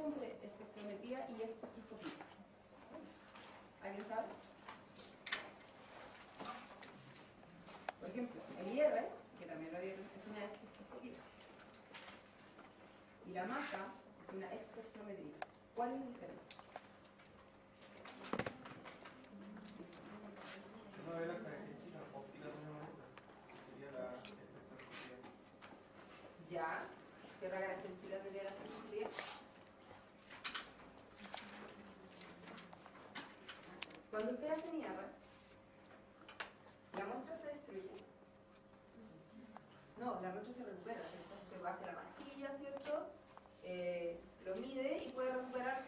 entre espectrometría y espectroscopía? ¿Alguien sabe? Por ejemplo, el IR, que también lo vieron, es una espectroscopía. Y la masa es una espectrometría. ¿Cuál es la diferencia? Una de las características ópticas de una molécula, que sería la espectroscopía. Ya. ¿Qué otra característica tendría la espectroscopía? Cuando ustedes hacen IR, la muestra se destruye. No, la muestra se recupera, ¿cierto? Se va hacia la manilla, ¿cierto? Lo mide y puede recuperar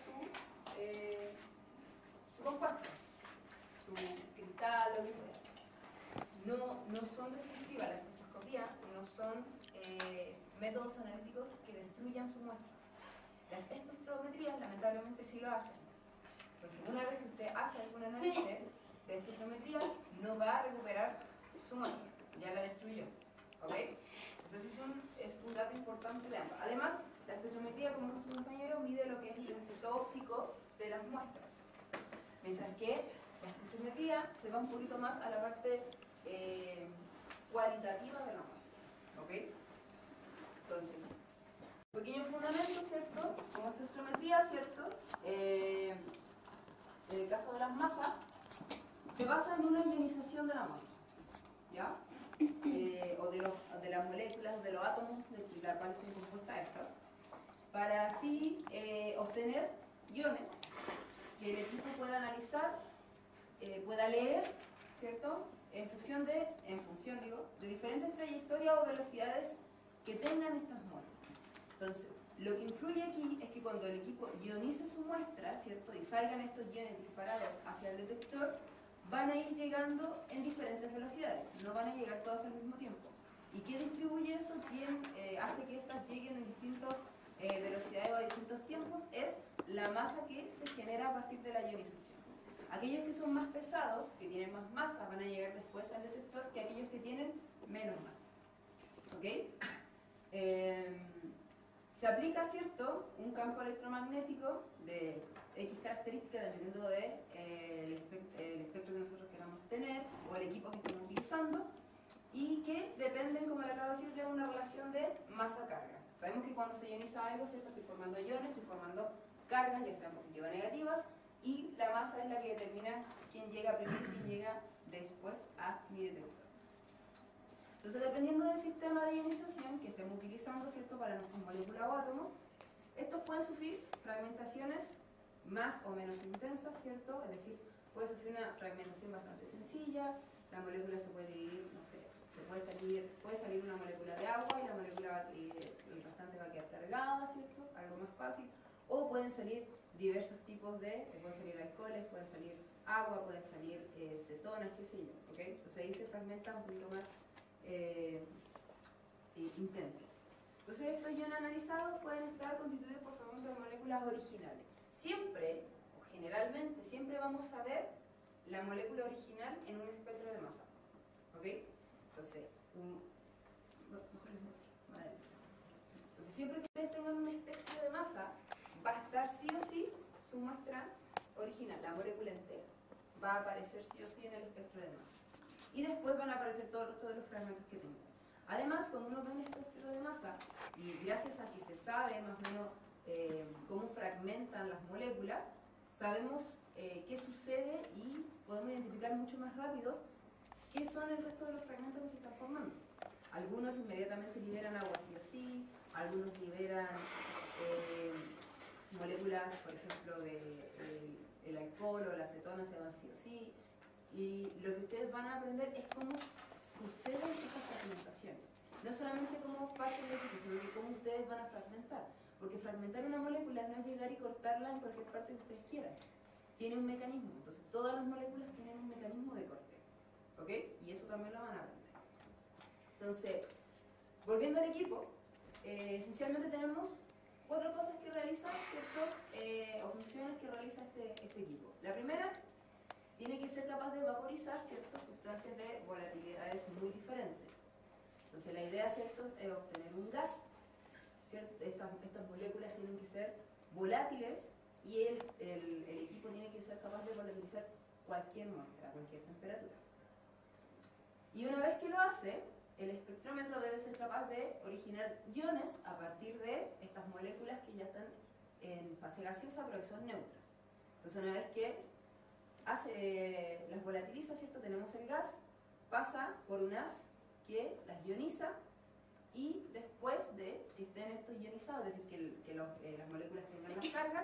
su compuesto, su cristal, lo que sea. No son destructivas, la espectroscopía no son métodos analíticos que destruyan su muestra. Las espectrometrías lamentablemente sí lo hacen. Entonces, una vez que usted hace algún análisis de espectrometría, no va a recuperar su muestra, ya la destruyó. ¿Ok? Entonces es un dato importante de ambas. Además, la espectrometría, como dijo su compañero, mide lo que es el efecto óptico de las muestras. Mientras que la espectrometría se va un poquito más a la parte cualitativa de la muestra. ¿Ok? Entonces, pequeño fundamento, ¿cierto? Como espectrometría, ¿cierto? En el caso de las masas, se basa en una ionización de la muestra. ¿Ya? O de las moléculas, de los átomos de la cual están compuestas estas, para así obtener iones que el equipo pueda analizar, pueda leer, ¿cierto? En función de diferentes trayectorias o velocidades que tengan estas moléculas. Entonces, lo que influye aquí es que cuando el equipo ionice su muestra, ¿cierto? Y salgan estos iones disparados hacia el detector, van a ir llegando en diferentes velocidades, no van a llegar todas al mismo tiempo. ¿Y qué distribuye eso? ¿Quién hace que estas lleguen en distintas velocidades o a distintos tiempos? Es la masa que se genera a partir de la ionización. Aquellos que son más pesados, que tienen más masa, van a llegar después al detector que aquellos que tienen menos masa. ¿Ok? Se aplica, ¿cierto?, un campo electromagnético de X características dependiendo del el espectro que nosotros queramos tener o el equipo que estemos utilizando, y que dependen, como le acabo de decir, de una relación de masa-carga. Sabemos que cuando se ioniza algo, ¿cierto?, estoy formando iones, estoy formando cargas, ya sean positivas o negativas, y la masa es la que determina quién llega primero y quién llega después a mi detector. Entonces, dependiendo del sistema de ionización que estemos utilizando, ¿cierto?, para nuestras moléculas o átomos, estos pueden sufrir fragmentaciones más o menos intensas, ¿cierto? Es decir, puede sufrir una fragmentación bastante sencilla, la molécula se puede dividir, no sé, puede salir una molécula de agua y la molécula el restante va a quedar cargada, ¿cierto? Algo más fácil. O pueden salir diversos tipos pueden salir alcoholes, pueden salir agua, pueden salir cetonas, qué sé yo, ¿ok? Entonces ahí se fragmenta un poquito más intenso. Entonces estos iones analizados pueden estar constituidos por fragmentos de moléculas originales. Siempre, o generalmente, siempre vamos a ver la molécula original en un espectro de masa. ¿Ok? Entonces, entonces siempre que ustedes tengan un espectro de masa, va a estar sí o sí su muestra original, la molécula entera. Va a aparecer sí o sí en el espectro de masa. Y después van a aparecer todo el resto de los fragmentos que tengan. Además, cuando uno ve un espectro de masa, y gracias a que se sabe más o menos cómo fragmentan las moléculas, sabemos qué sucede y podemos identificar mucho más rápidos qué son el resto de los fragmentos que se están formando. Algunos inmediatamente liberan agua sí o sí, algunos liberan moléculas, por ejemplo, el alcohol o la acetona se van sí o sí. Y lo que ustedes van a aprender es cómo suceden estas fragmentaciones. No solamente cómo parte del equipo, sino que cómo ustedes van a fragmentar. Porque fragmentar una molécula no es llegar y cortarla en cualquier parte que ustedes quieran. Tiene un mecanismo. Entonces, todas las moléculas tienen un mecanismo de corte. ¿Ok? Y eso también lo van a aprender. Entonces, volviendo al equipo, esencialmente tenemos 4 cosas que realiza, ¿cierto? O funciones que realiza este equipo. La primera, tiene que ser capaz de vaporizar, ¿cierto?, sustancias de volatilidades muy diferentes. Entonces la idea, ¿cierto?, es obtener un gas, ¿cierto? Estas moléculas tienen que ser volátiles y el equipo tiene que ser capaz de volatilizar cualquier muestra, a cualquier temperatura. Y una vez que lo hace, el espectrómetro debe ser capaz de originar iones a partir de estas moléculas que ya están en fase gaseosa pero que son neutras. Entonces una vez que las volatiliza, ¿cierto? Tenemos el gas, pasa por un haz que las ioniza y después de que estén estos ionizados, es decir, que las moléculas tengan las cargas,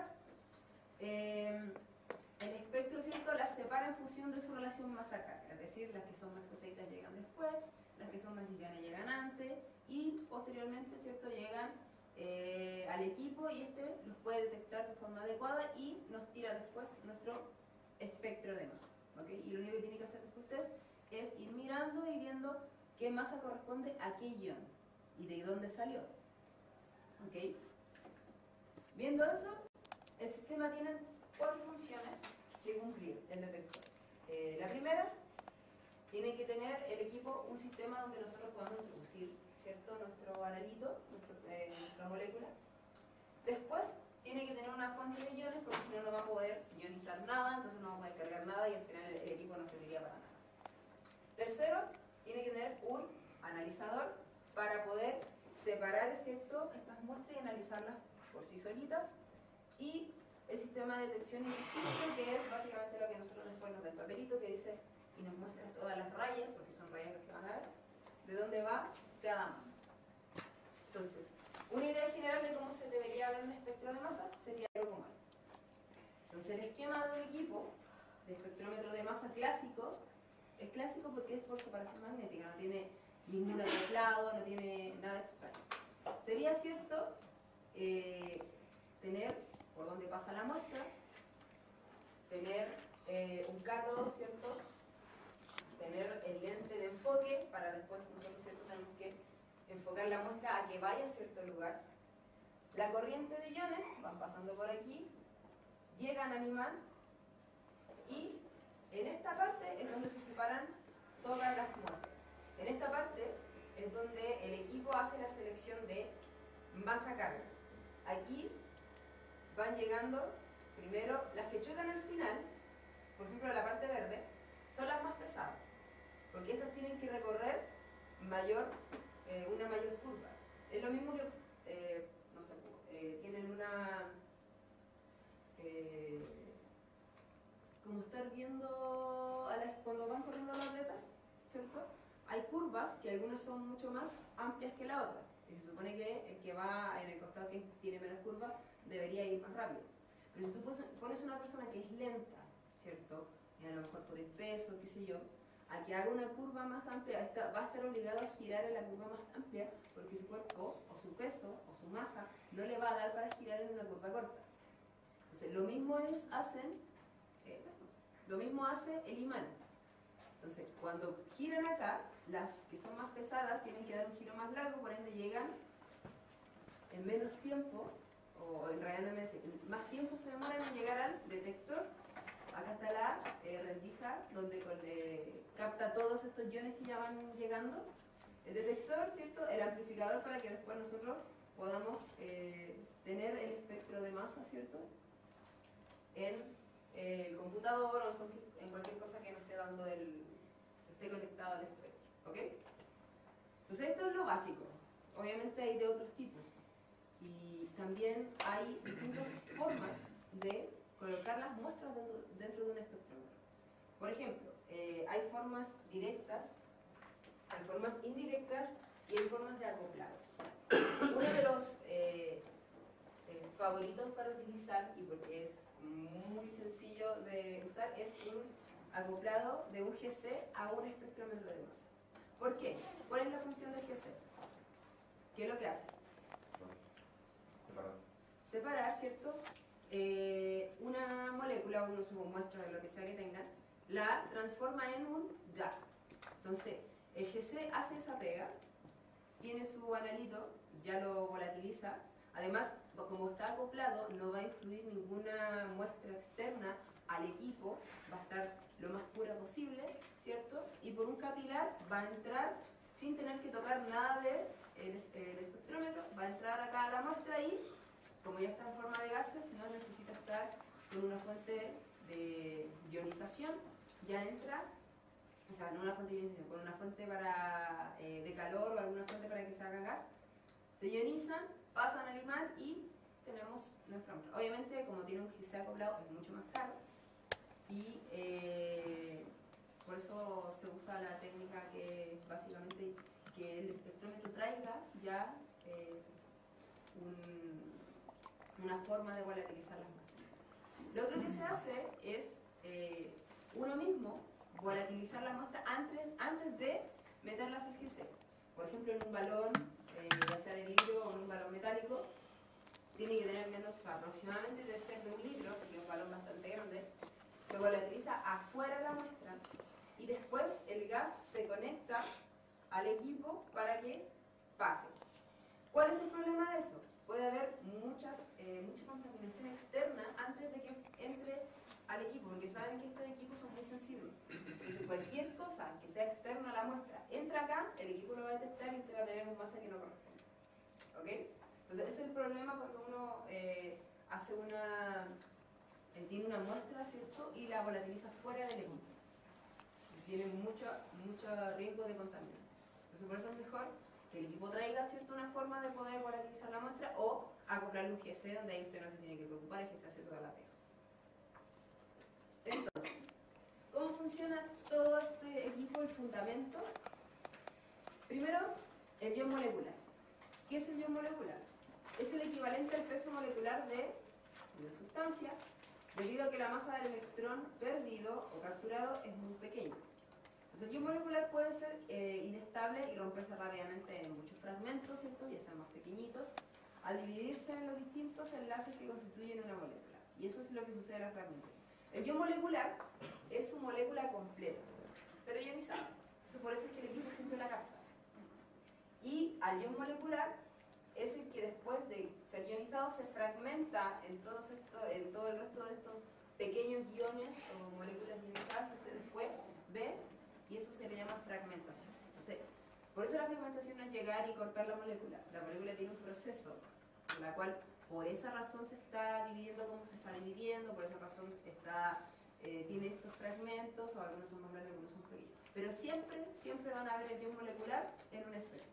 el espectro, ¿cierto?, las separa en función de su relación masa-carga, es decir, las que son más pesaditas llegan después, las que son más livianas llegan antes y posteriormente, ¿cierto?, llegan al equipo y este los puede detectar de forma adecuada y nos tira después nuestro espectro de masa. ¿Okay? Y lo único que tiene que hacer después usted es ir mirando y viendo qué masa corresponde a qué ion y de dónde salió. ¿Okay? Viendo eso, el sistema tiene 4 funciones que cumplir el detector. La primera, tiene que tener el equipo un sistema donde nosotros podamos introducir, ¿cierto?, nuestro analito, nuestra molécula. Después, tiene que tener una fuente de iones porque si no, no va a poder ionizar nada, entonces no va a poder cargar nada y al final el equipo no serviría para nada. Tercero, tiene que tener un analizador para poder separar, ¿cierto?, estas muestras y analizarlas por sí solitas. Y el sistema de detección y registro, que es básicamente lo que nosotros después nos da el papelito que dice y nos muestra todas las rayas, porque son rayas las que van a ver, de dónde va cada masa. Entonces, una idea general de cómo se debería ver un espectro de masa sería algo como esto. Entonces, el esquema de un equipo de espectrómetro de masa clásico es clásico porque es por separación magnética, no tiene ningún acoplado, no tiene nada extraño. Sería cierto tener por dónde pasa la muestra, tener un cátodo, ¿cierto?, tener el lente de enfoque para después nosotros, ¿cierto?, tenemos que enfocar la muestra a que vaya a cierto lugar. La corriente de iones van pasando por aquí, llegan al imán y en esta parte es donde se separan todas las muestras. En esta parte es donde el equipo hace la selección de masa-carga. Aquí van llegando primero las que chocan al final, por ejemplo la parte verde, son las más pesadas, porque estas tienen que recorrer una mayor curva. Es lo mismo que, no sé, tienen una... como estar viendo cuando van corriendo las atletas, ¿cierto? Hay curvas que algunas son mucho más amplias que la otra, y se supone que el que va en el costado que tiene menos curva debería ir más rápido. Pero si tú pones una persona que es lenta, ¿cierto?, y a lo mejor por el peso, qué sé yo, a que haga una curva más amplia, va a estar obligado a girar en la curva más amplia porque su cuerpo, o su peso, o su masa, no le va a dar para girar en una curva corta. Entonces, lo mismo hace el imán. Entonces, cuando giran acá, las que son más pesadas tienen que dar un giro más largo, por ende llegan en menos tiempo, o en realidad más tiempo se demoran en llegar al detector. Acá está la rendija donde capta todos estos iones que ya van llegando. El detector, ¿cierto?, el amplificador para que después nosotros podamos tener el espectro de masa, ¿cierto?, en el computador o en cualquier cosa que nos esté dando esté conectado al espectro. ¿Ok? Entonces esto es lo básico. Obviamente hay de otros tipos. Y también hay distintas formas de colocar las muestras dentro de un espectrómetro. Por ejemplo, hay formas directas, hay formas indirectas y hay formas de acoplados. Uno de los favoritos para utilizar, y porque es muy sencillo de usar, es un acoplado de un GC a un espectrómetro de masa. ¿Por qué? ¿Cuál es la función del GC? ¿Qué es lo que hace? Separar, ¿cierto?, una molécula o una muestra de lo que sea que tengan, la transforma en un gas. Entonces, el GC hace esa pega, tiene su analito, ya lo volatiliza. Además, como está acoplado, no va a influir ninguna muestra externa al equipo, va a estar lo más pura posible, ¿cierto? Y por un capilar va a entrar sin tener que tocar nada del espectrómetro, va a entrar acá a la muestra y como ya está en forma de gases, no necesita estar con una fuente de ionización, ya entra, o sea, no una fuente de ionización, con una fuente de calor o alguna fuente para que se haga gas, se ionizan, pasan al imán y tenemos nuestra muestra. Obviamente, como tiene un GC acoplado, es mucho más caro y por eso se usa la técnica que es básicamente que el espectrómetro traiga ya una forma de volatilizar las muestras. Lo otro que se hace es uno mismo volatilizar la muestra antes de meterlas al GC. Por ejemplo, en un balón, ya sea de vidrio o en un balón metálico, tiene que tener menos, aproximadamente de ser de 1 litro, así que es un balón bastante grande. Se volatiliza afuera de la muestra y después el gas se conecta al equipo para que pase. ¿Cuál es el problema de eso? Puede haber mucha contaminación externa antes de que entre al equipo, porque saben que estos equipos son muy sensibles. Entonces cualquier cosa que sea externa a la muestra entra acá, el equipo lo va a detectar y usted va a tener un masa que no corresponde. ¿Ok? Entonces ese es el problema cuando uno hace tiene una muestra, ¿cierto? Y la volatiliza fuera del equipo. Tiene mucho riesgo de contaminar. Entonces por eso es mejor que el equipo traiga, ¿cierto?, una forma de poder volatilizar la muestra o acoplarle un GC donde ahí usted no se tiene que preocupar, el GC hace toda la pega. Entonces, ¿cómo funciona todo este equipo y fundamento? Primero, el ion molecular. ¿Qué es el ion molecular? Es el equivalente al peso molecular de una sustancia, debido a que la masa del electrón perdido o capturado es muy pequeña. Entonces, el ion molecular puede ser inestable y romperse rápidamente en muchos fragmentos, ¿cierto? Ya sean más pequeñitos, al dividirse en los distintos enlaces que constituyen una molécula. Y eso es lo que sucede en la fragmentación. El ion molecular es su molécula completa, pero ionizada. Entonces, por eso es que el equipo siempre la capta. Y al ion molecular es el que después de ser ionizado se fragmenta en todo el resto de estos pequeños iones o moléculas ionizadas que usted después ve, y eso se le llama fragmentación. Entonces, por eso la fragmentación no es llegar y cortar la molécula. La molécula tiene un proceso por la cual por esa razón se está dividiendo como se está dividiendo, por esa razón tiene estos fragmentos, o algunos son más grandes, algunos son pequeños. Pero siempre van a ver el ion molecular en un espectro.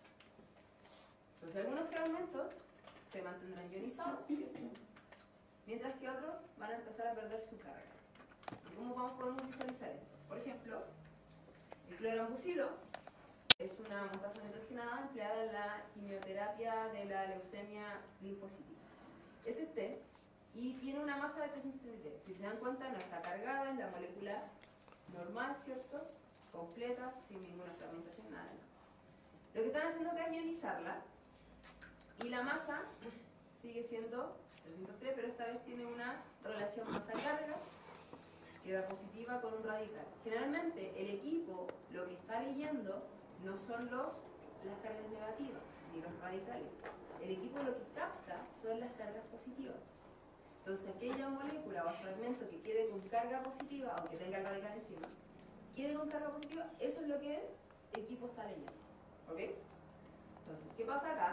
Entonces, algunos fragmentos se mantendrán ionizados, mientras que otros van a empezar a perder su carga. ¿Y cómo podemos visualizar esto? Por ejemplo, el clorambucilo es una mostaza nitrogenada empleada en la quimioterapia de la leucemia linfocítica. Es y tiene una masa de 333. Si se dan cuenta, no está cargada, es la molécula normal, ¿cierto? Completa, sin ninguna fragmentación, nada. Lo que están haciendo acá es ionizarla, y la masa sigue siendo 303, pero esta vez tiene una relación masa-carga, queda positiva con un radical. Generalmente el equipo lo que está leyendo no son las cargas negativas ni los radicales. El equipo lo que capta son las cargas positivas. Entonces aquella molécula o fragmento que quede con carga positiva, aunque tenga el radical encima, quede con carga positiva, eso es lo que el equipo está leyendo. ¿Ok? Entonces, ¿qué pasa acá?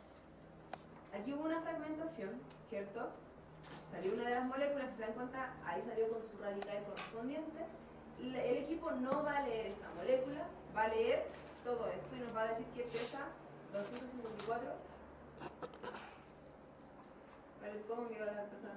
Aquí hubo una fragmentación, ¿cierto? Salió una de las moléculas, si se dan cuenta, ahí salió con su radical correspondiente. El equipo no va a leer esta molécula, va a leer todo esto y nos va a decir que pesa 254. ¿Cómo mido las personas?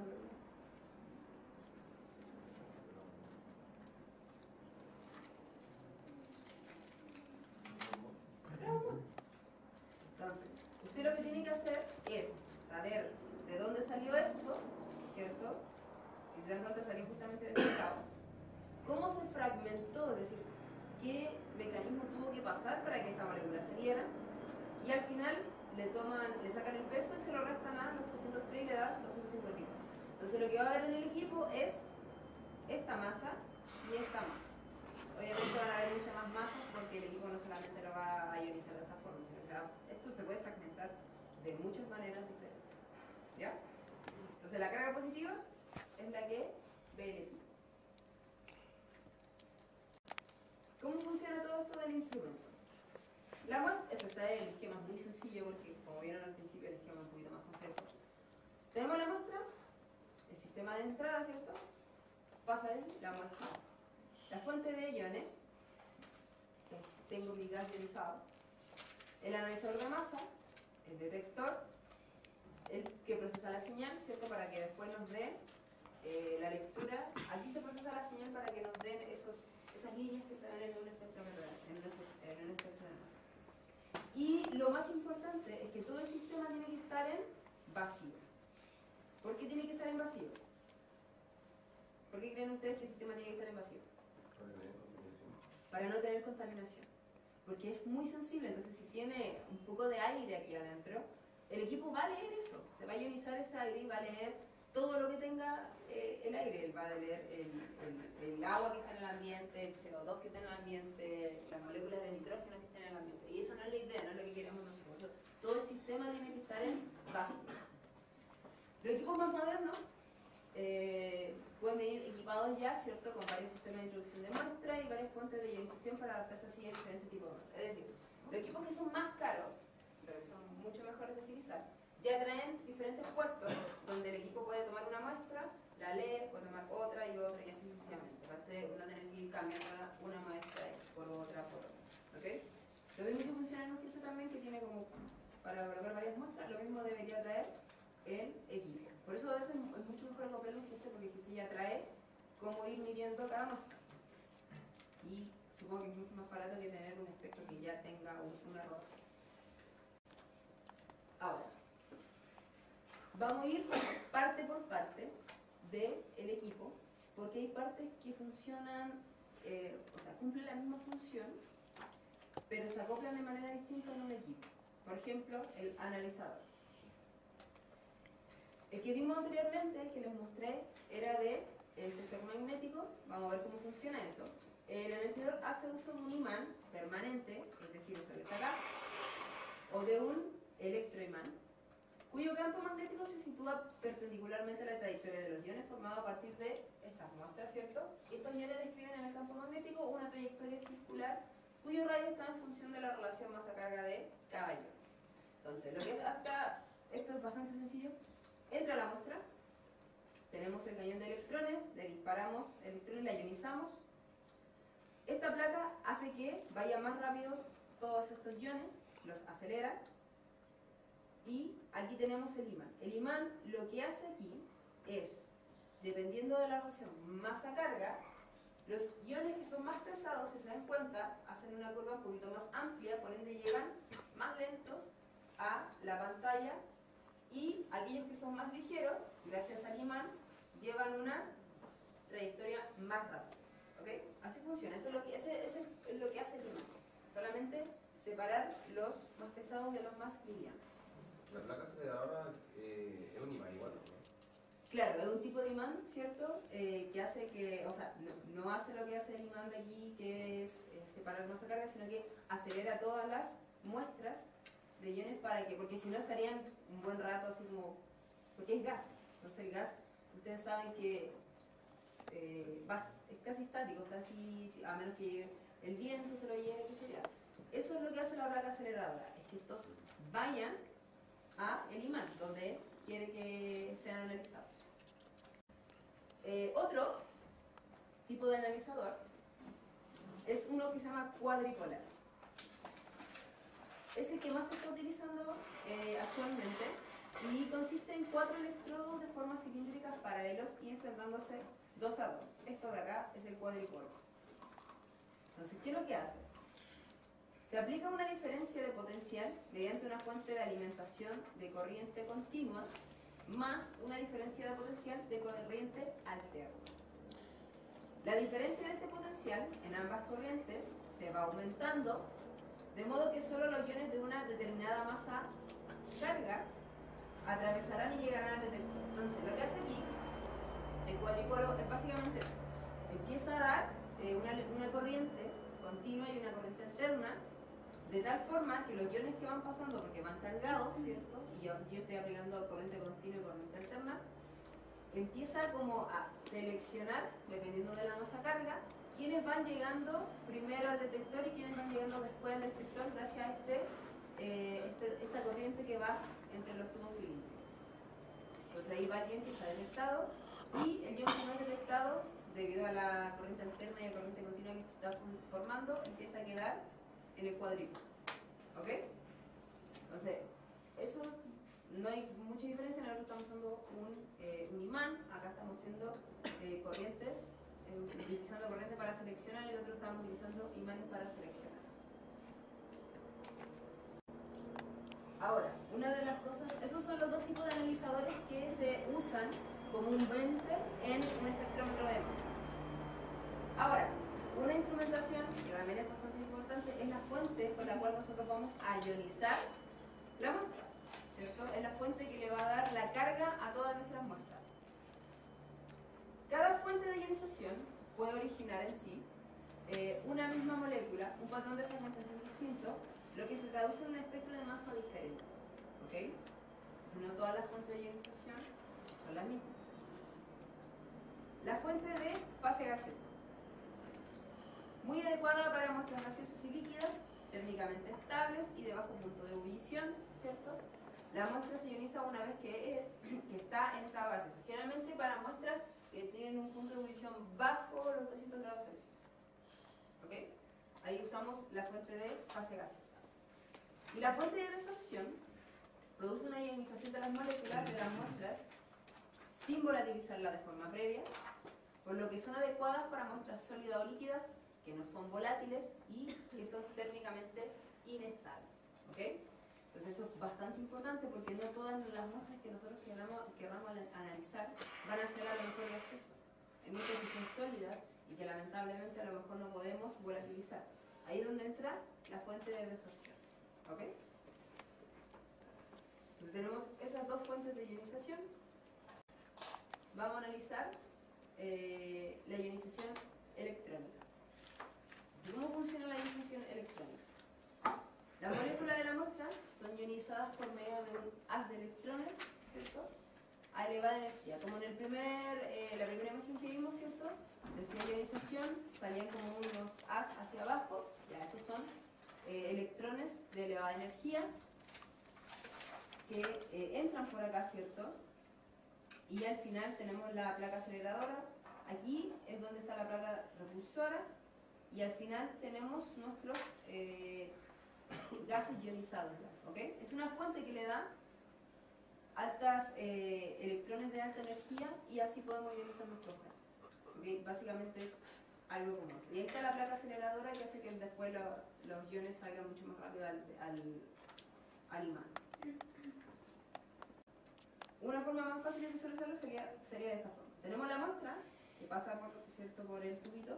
Entonces, usted lo que tiene que hacer es saber de dónde salió esto, ¿cierto? Y se dan cuenta, salió justamente de este lado. ¿Cómo se fragmentó? Es decir, qué mecanismo tuvo que pasar para que esta molécula saliera. Y al final le sacan el peso y se lo restan a los 303 y le da 251. Entonces lo que va a haber en el equipo es esta masa y esta masa. Obviamente van a haber muchas más masas porque el equipo no solamente lo va a ionizar de esta forma, sino que esto se puede fragmentar de muchas maneras diferentes. ¿Ya? Entonces la carga positiva es la que ve el equipo. ¿Cómo funciona todo esto del instrumento? La muestra, esto está en el esquema muy sencillo porque, como vieron al principio, el esquema es un poquito más complejo. Tenemos la muestra, el sistema de entrada, ¿cierto? Pasa ahí la muestra. La fuente de iones, tengo mi gas ionizado. El analizador de masa, el detector, el que procesa la señal, ¿cierto? Para que después nos dé la lectura. Aquí se procesa la señal para que nos den esas líneas que se ven en un espectrómetro, en un espectro de masa. Y lo más importante es que todo el sistema tiene que estar en vacío. ¿Por qué tiene que estar en vacío? ¿Por qué creen ustedes que el sistema tiene que estar en vacío? Para no tener contaminación. Porque es muy sensible, entonces si tiene un poco de aire aquí adentro, el equipo va a leer eso, se va a ionizar ese aire y va a leer todo lo que tenga el aire. Él va a leer el agua que está en el ambiente, el CO2 que está en el ambiente, las moléculas de nitrógeno que están en el ambiente. Y esa no es la idea, no es lo que queremos nosotros. Eso, todo el sistema tiene que estar en vacío. Los equipos más modernos pueden venir equipados ya, ¿cierto?, con varios sistemas de introducción de muestra y varias fuentes de ionización para adaptarse así a diferentes tipos de muestras. Es decir, los equipos que son más caros, pero que son mucho mejores de utilizar, ya traen diferentes puertos donde el equipo puede tomar una muestra, la lee, puede tomar otra y otra y así sucesivamente. Aparte de uno tener que ir cambiando una muestra por otra, ¿ok? Lo mismo que funciona en un GC también, que tiene como para colocar varias muestras, lo mismo debería traer el equipo. Por eso a veces es mucho mejor comprar un GC, porque el GC ya trae cómo ir midiendo cada muestra. Y supongo que es mucho más barato que tener un espectro que ya tenga una rotación. Ahora, vamos a ir parte por parte del equipo, porque hay partes que funcionan, o sea, cumplen la misma función, pero se acoplan de manera distinta en un equipo. Por ejemplo, el analizador. El que vimos anteriormente, el que les mostré, era de sector magnético. Vamos a ver cómo funciona eso. El analizador hace uso de un imán permanente, es decir, esto que está acá, o de un electroimán, cuyo campo magnético se sitúa perpendicularmente a la trayectoria de los iones, formado a partir de estas muestras, ¿cierto? Estos iones describen en el campo magnético una trayectoria circular cuyo radio está en función de la relación masa-carga de cada ion. Entonces, lo que es hasta esto es bastante sencillo. Entra la muestra, tenemos el cañón de electrones, le disparamos electrones, la ionizamos. Esta placa hace que vaya más rápido todos estos iones, los acelera. Y aquí tenemos el imán. El imán lo que hace aquí es, dependiendo de la relación masa-carga, los iones que son más pesados, si se dan cuenta, hacen una curva un poquito más amplia, por ende llegan más lentos a la pantalla, y aquellos que son más ligeros, gracias al imán, llevan una trayectoria más rápida. ¿Ok? Así funciona, eso es lo que, ese es lo que hace el imán. Solamente separar los más pesados de los más livianos. La placa aceleradora es un imán igual, ¿no? Claro, es un tipo de imán, ¿cierto? Que hace que, o sea, no hace lo que hace el imán de aquí, que es separar masa carga, sino que acelera todas las muestras de iones para que, porque si no estarían un buen rato así como, porque es gas. Entonces el gas, ustedes saben que es casi estático, está así, a menos que el viento se lo lleve, qué sé yo. Eso es lo que hace la placa aceleradora, es que estos vayan a el imán, donde quiere que sean analizados. Otro tipo de analizador es uno que se llama cuadripolar. Es el que más se está utilizando actualmente y consiste en 4 electrodos de forma cilíndrica paralelos y enfrentándose 2 a 2. Esto de acá es el cuadripolo. Entonces, ¿qué es lo que hace? Se aplica una diferencia de potencial mediante una fuente de alimentación de corriente continua más una diferencia de potencial de corriente alterna. La diferencia de este potencial en ambas corrientes se va aumentando, de modo que solo los iones de una determinada masa carga atravesarán y llegarán al detector. Entonces, lo que hace aquí el cuadripolo es básicamente eso. Empieza a dar una corriente continua y una corriente alterna, de tal forma que los iones que van pasando, porque van cargados, ¿cierto? Y yo estoy aplicando corriente continua y corriente alterna, empieza como a seleccionar, dependiendo de la masa carga, quiénes van llegando primero al detector y quiénes van llegando después al detector gracias a esta corriente que va entre los tubos cilíndricos. Entonces ahí va el ion que está detectado y el ion que no es detectado, debido a la corriente alterna y la corriente continua que se está formando, empieza a quedar en el cuadrito. ¿Ok? Entonces, eso no hay mucha diferencia. Nosotros estamos usando un imán, acá estamos haciendo corrientes, utilizando corriente para seleccionar y nosotros estamos utilizando imanes para seleccionar. Ahora, una de las cosas, esos son los dos tipos de analizadores que se usan comúnmente en un espectrómetro de masa. Ahora, una instrumentación que también es bastante importante es la fuente con la cual nosotros vamos a ionizar la muestra, ¿cierto? Es la fuente que le va a dar la carga a todas nuestras muestras. Cada fuente de ionización puede originar en sí una misma molécula, un patrón de fragmentación distinto, lo que se traduce en un espectro de masa diferente. ¿Ok? Entonces, no todas las fuentes de ionización son las mismas. La fuente de fase gaseosa. Muy adecuada para muestras gaseosas y líquidas, térmicamente estables y de bajo punto de ebullición, ¿cierto? La muestra se ioniza una vez que está en estado gaseoso. Generalmente para muestras que tienen un punto de ebullición bajo los 200 grados Celsius. ¿Ok? Ahí usamos la fuente de fase gaseosa. Y la fuente de resorción produce una ionización de las moléculas de las muestras sin volatilizarla de forma previa, por lo que son adecuadas para muestras sólidas o líquidas que no son volátiles y que son térmicamente inestables. ¿Ok? Entonces eso es bastante importante porque no todas las muestras que nosotros queramos analizar van a ser a lo mejor gaseosas. Hay muestras que son sólidas y que lamentablemente a lo mejor no podemos volatilizar. Ahí es donde entra la fuente de resorción. ¿Ok? Entonces tenemos esas dos fuentes de ionización. Vamos a analizar la ionización electrónica. ¿Cómo funciona la ionización electrónica? Las moléculas de la muestra son ionizadas por medio de un haz de electrones, ¿cierto? A elevada energía. Como en la primera imagen que vimos, ¿cierto? Decía ionización, salían como unos haz hacia abajo, ya esos son electrones de elevada energía que entran por acá, ¿cierto? Y al final tenemos la placa aceleradora. Aquí es donde está la placa repulsora. Y al final tenemos nuestros gases ionizados. ¿Ok? Es una fuente que le da altas electrones de alta energía y así podemos ionizar nuestros gases. ¿Okay? Básicamente es algo como eso. Y ahí está la placa aceleradora que hace que después los iones salgan mucho más rápido al imán. Una forma más fácil de visualizarlo sería de esta forma. Tenemos la muestra que pasa por el tubito.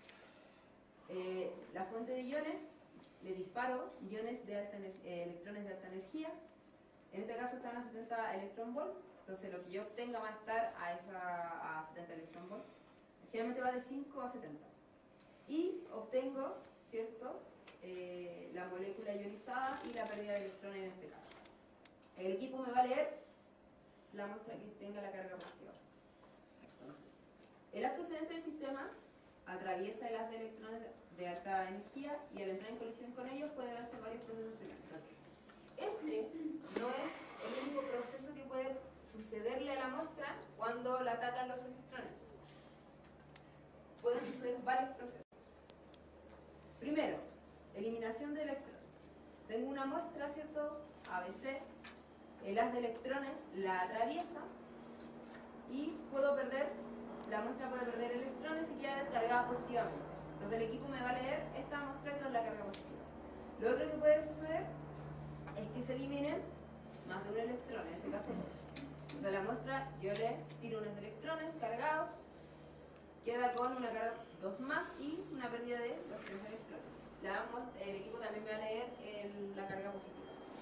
La fuente de iones, le disparo iones de electrones de alta energía. En este caso están a 70 electronvolt. Entonces lo que yo obtenga va a estar a 70 electronvolt. Generalmente va de 5 a 70. Y obtengo, ¿cierto? La molécula ionizada y la pérdida de electrones en este caso. El equipo me va a leer la muestra que tenga la carga positiva. Entonces, el haz procedente del sistema atraviesa el haz de electrones de alta energía y al entrar en colisión con ellos puede darse varios procesos primarios. Entonces, este no es el único proceso que puede sucederle a la muestra cuando la atacan los electrones. Pueden suceder varios procesos. Primero, eliminación de electrones. Tengo una muestra, ¿cierto? ABC. El haz de electrones la atraviesa y la muestra puede perder electrones y queda descargada positivamente. Entonces el equipo me va a leer esta muestra con la carga positiva. Lo otro que puede suceder es que se eliminen más de un electrón, en este caso dos. Entonces la muestra, yo le tiro unos electrones cargados, queda con una carga 2 más y una pérdida de los 3 electrones. El equipo también me va a leer la carga positiva.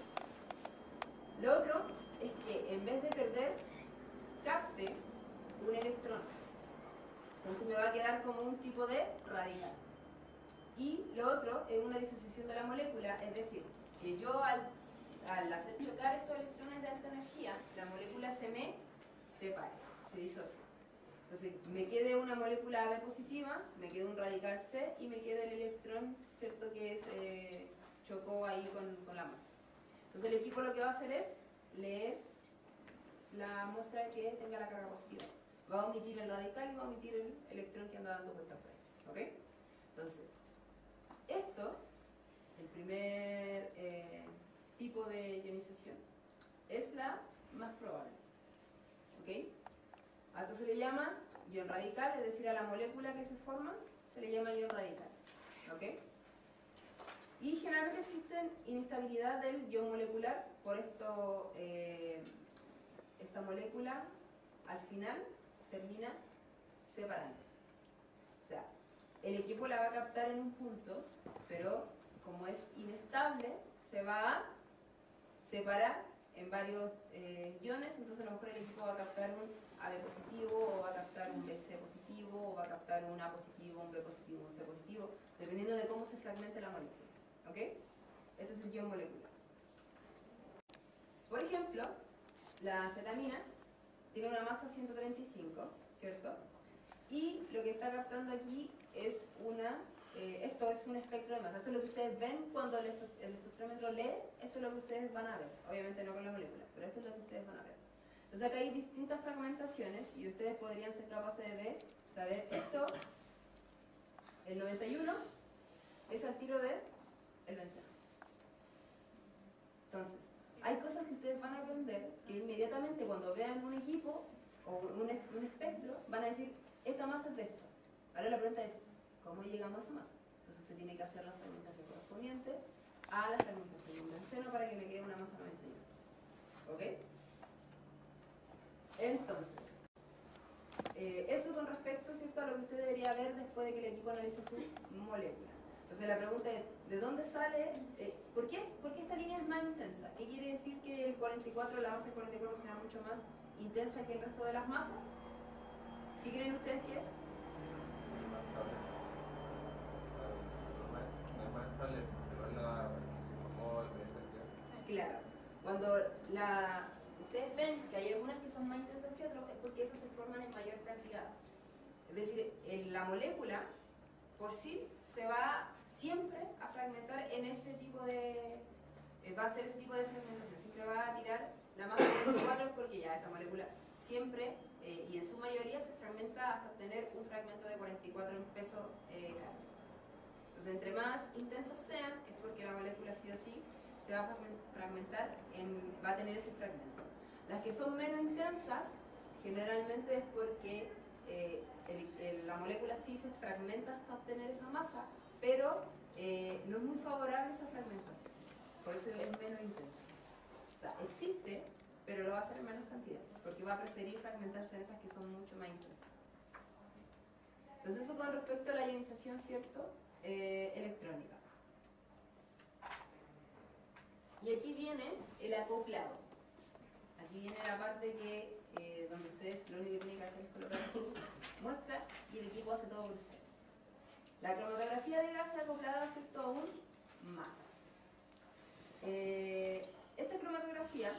Lo otro es que en vez de perder, capte un electrón. Entonces me va a quedar como un tipo de radical. Y lo otro es una disociación de la molécula, es decir, que yo al hacer chocar estos electrones de alta energía, la molécula se me separe, se disocia. Entonces me quede una molécula AB positiva, me quede un radical C y me quede el electrón, ¿cierto? Que chocó ahí con la muestra. Entonces el equipo lo que va a hacer es leer la muestra que tenga la carga positiva. Va a omitir el radical y va a omitir el electrón que anda dando vueltas por ahí. ¿Ok? Entonces, esto, el primer tipo de ionización, es la más probable. ¿Ok? A esto se le llama ion radical, es decir, a la molécula que se forma se le llama ion radical. ¿Ok? Y generalmente existe inestabilidad del ion molecular, por esto esta molécula al final termina separándose. O sea, el equipo la va a captar en un punto, pero como es inestable, se va a separar en varios iones, entonces a lo mejor el equipo va a captar un AB positivo, o va a captar un BC positivo, o va a captar un A positivo, un B positivo, un C positivo, dependiendo de cómo se fragmente la molécula. ¿Ok? Este es el ion molecular. Por ejemplo, la anfetamina tiene una masa 135, ¿cierto? Y lo que está captando aquí es esto es un espectro de masa. Esto es lo que ustedes ven cuando el espectrómetro lee, esto es lo que ustedes van a ver. Obviamente no con la molécula, pero esto es lo que ustedes van a ver. Entonces acá hay distintas fragmentaciones y ustedes podrían ser capaces de saber esto, el 91, es al tiro de el benceno. Entonces, hay cosas que ustedes van a aprender que inmediatamente cuando vean un equipo o un espectro, van a decir, esta masa es de esto. Ahora la pregunta es, ¿cómo llegamos a esa masa? Entonces usted tiene que hacer la fragmentación correspondiente a la fragmentación de un benceno para que me quede una masa 91. ¿Ok? Entonces, eso con respecto, ¿cierto?, a lo que usted debería ver después de que el equipo analice su molécula. Entonces la pregunta es, ¿de dónde sale? ¿Por qué esta línea es más intensa? ¿Qué quiere decir que el 44, la masa del 44 sea mucho más intensa que el resto de las masas? ¿Qué creen ustedes que es? Más estable. O sea, no es más estable, pero es la que se formó en esta cantidad. Claro. Cuando ustedes ven que hay algunas que son más intensas que otras, es porque esas se forman en mayor cantidad. Es decir, la molécula por sí se va siempre a fragmentar en ese tipo de... va a hacer ese tipo de fragmentación. Siempre va a tirar la masa de 44 porque ya esta molécula siempre y en su mayoría se fragmenta hasta obtener un fragmento de 44 en peso gramo. Entonces, entre más intensas sean, es porque la molécula sí o sí se va a fragmentar, va a tener ese fragmento. Las que son menos intensas, generalmente es porque la molécula sí se fragmenta hasta obtener esa masa, pero no es muy favorable esa fragmentación. Por eso es menos intensa. O sea, existe, pero lo va a hacer en menos cantidad, porque va a preferir fragmentarse en esas que son mucho más intensas. Entonces, eso con respecto a la ionización, ¿cierto?, electrónica. Y aquí viene el acoplado. Aquí viene la parte que, donde ustedes lo único que tienen que hacer es colocar su muestra y el equipo hace todo por ustedes. La cromatografía de gases acoplada, ¿cierto?, a un masa. Esta cromatografía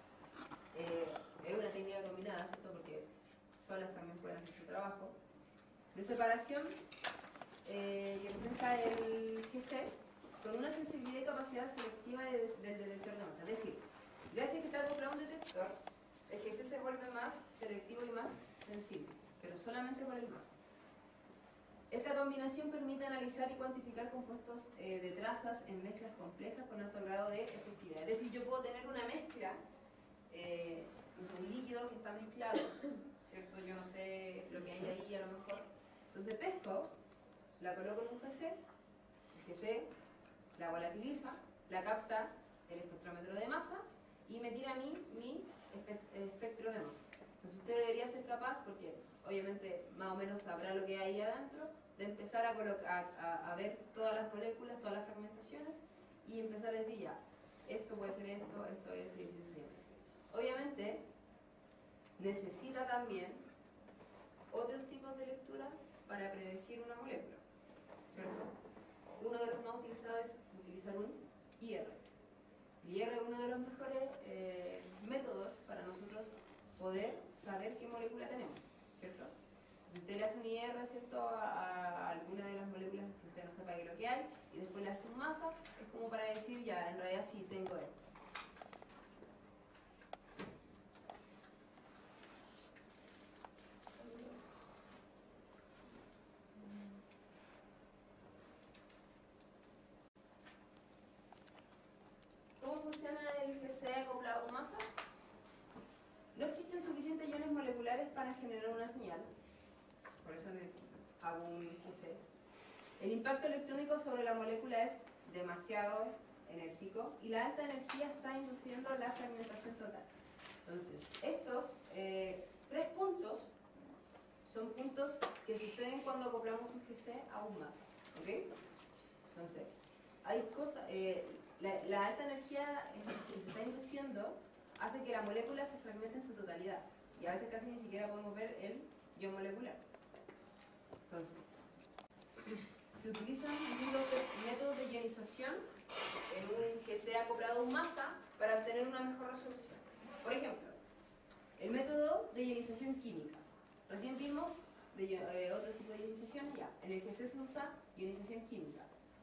es una técnica combinada, ¿cierto?, porque solas también pueden hacer su trabajo, de separación que presenta el GC con una sensibilidad y capacidad selectiva del detector de masa. Es decir, gracias a que está acoplado a un detector, el GC se vuelve más selectivo y más sensible, pero solamente por el masa. Esta combinación permite analizar y cuantificar compuestos de trazas en mezclas complejas con alto grado de efectividad. Es decir, yo puedo tener una mezcla, no sé, un líquido que está mezclado, ¿cierto? Yo no sé lo que hay ahí a lo mejor. Entonces pesco, la coloco en un GC, el GC la volatiliza, la capta el espectrómetro de masa y me tira a mí mi espectro de masa. Entonces usted debería ser capaz, porque obviamente más o menos sabrá lo que hay ahí adentro, de empezar a ver todas las moléculas, todas las fragmentaciones y empezar a decir ya, esto puede ser esto, esto es esto y así sucesivamente. Obviamente necesita también otros tipos de lectura para predecir una molécula, ¿cierto? Uno de los más utilizados es utilizar un IR. El IR es uno de los mejores métodos para nosotros poder saber qué molécula tenemos, ¿cierto? Si usted le hace un IR, ¿cierto?, a alguna de las moléculas que usted no sepa qué es lo que hay, y después le hace un masa, es como para decir, ya, en realidad sí tengo esto. para generar una señal, por eso hago un GC. El impacto electrónico sobre la molécula es demasiado enérgico y la alta energía está induciendo la fragmentación total. Entonces, estos 3 puntos son puntos que suceden cuando acoplamos un GC a un masa, ¿ok? Entonces, hay cosas, la alta energía que se está induciendo hace que la molécula se fragmente en su totalidad y a veces casi ni siquiera podemos ver el ion molecular. Entonces, se utilizan métodos de ionización en un GC acoplado a un masa para obtener una mejor resolución. Por ejemplo, el método de ionización química. Recién vimos otro tipo de ionización, ya. En el GC se usa ionización química.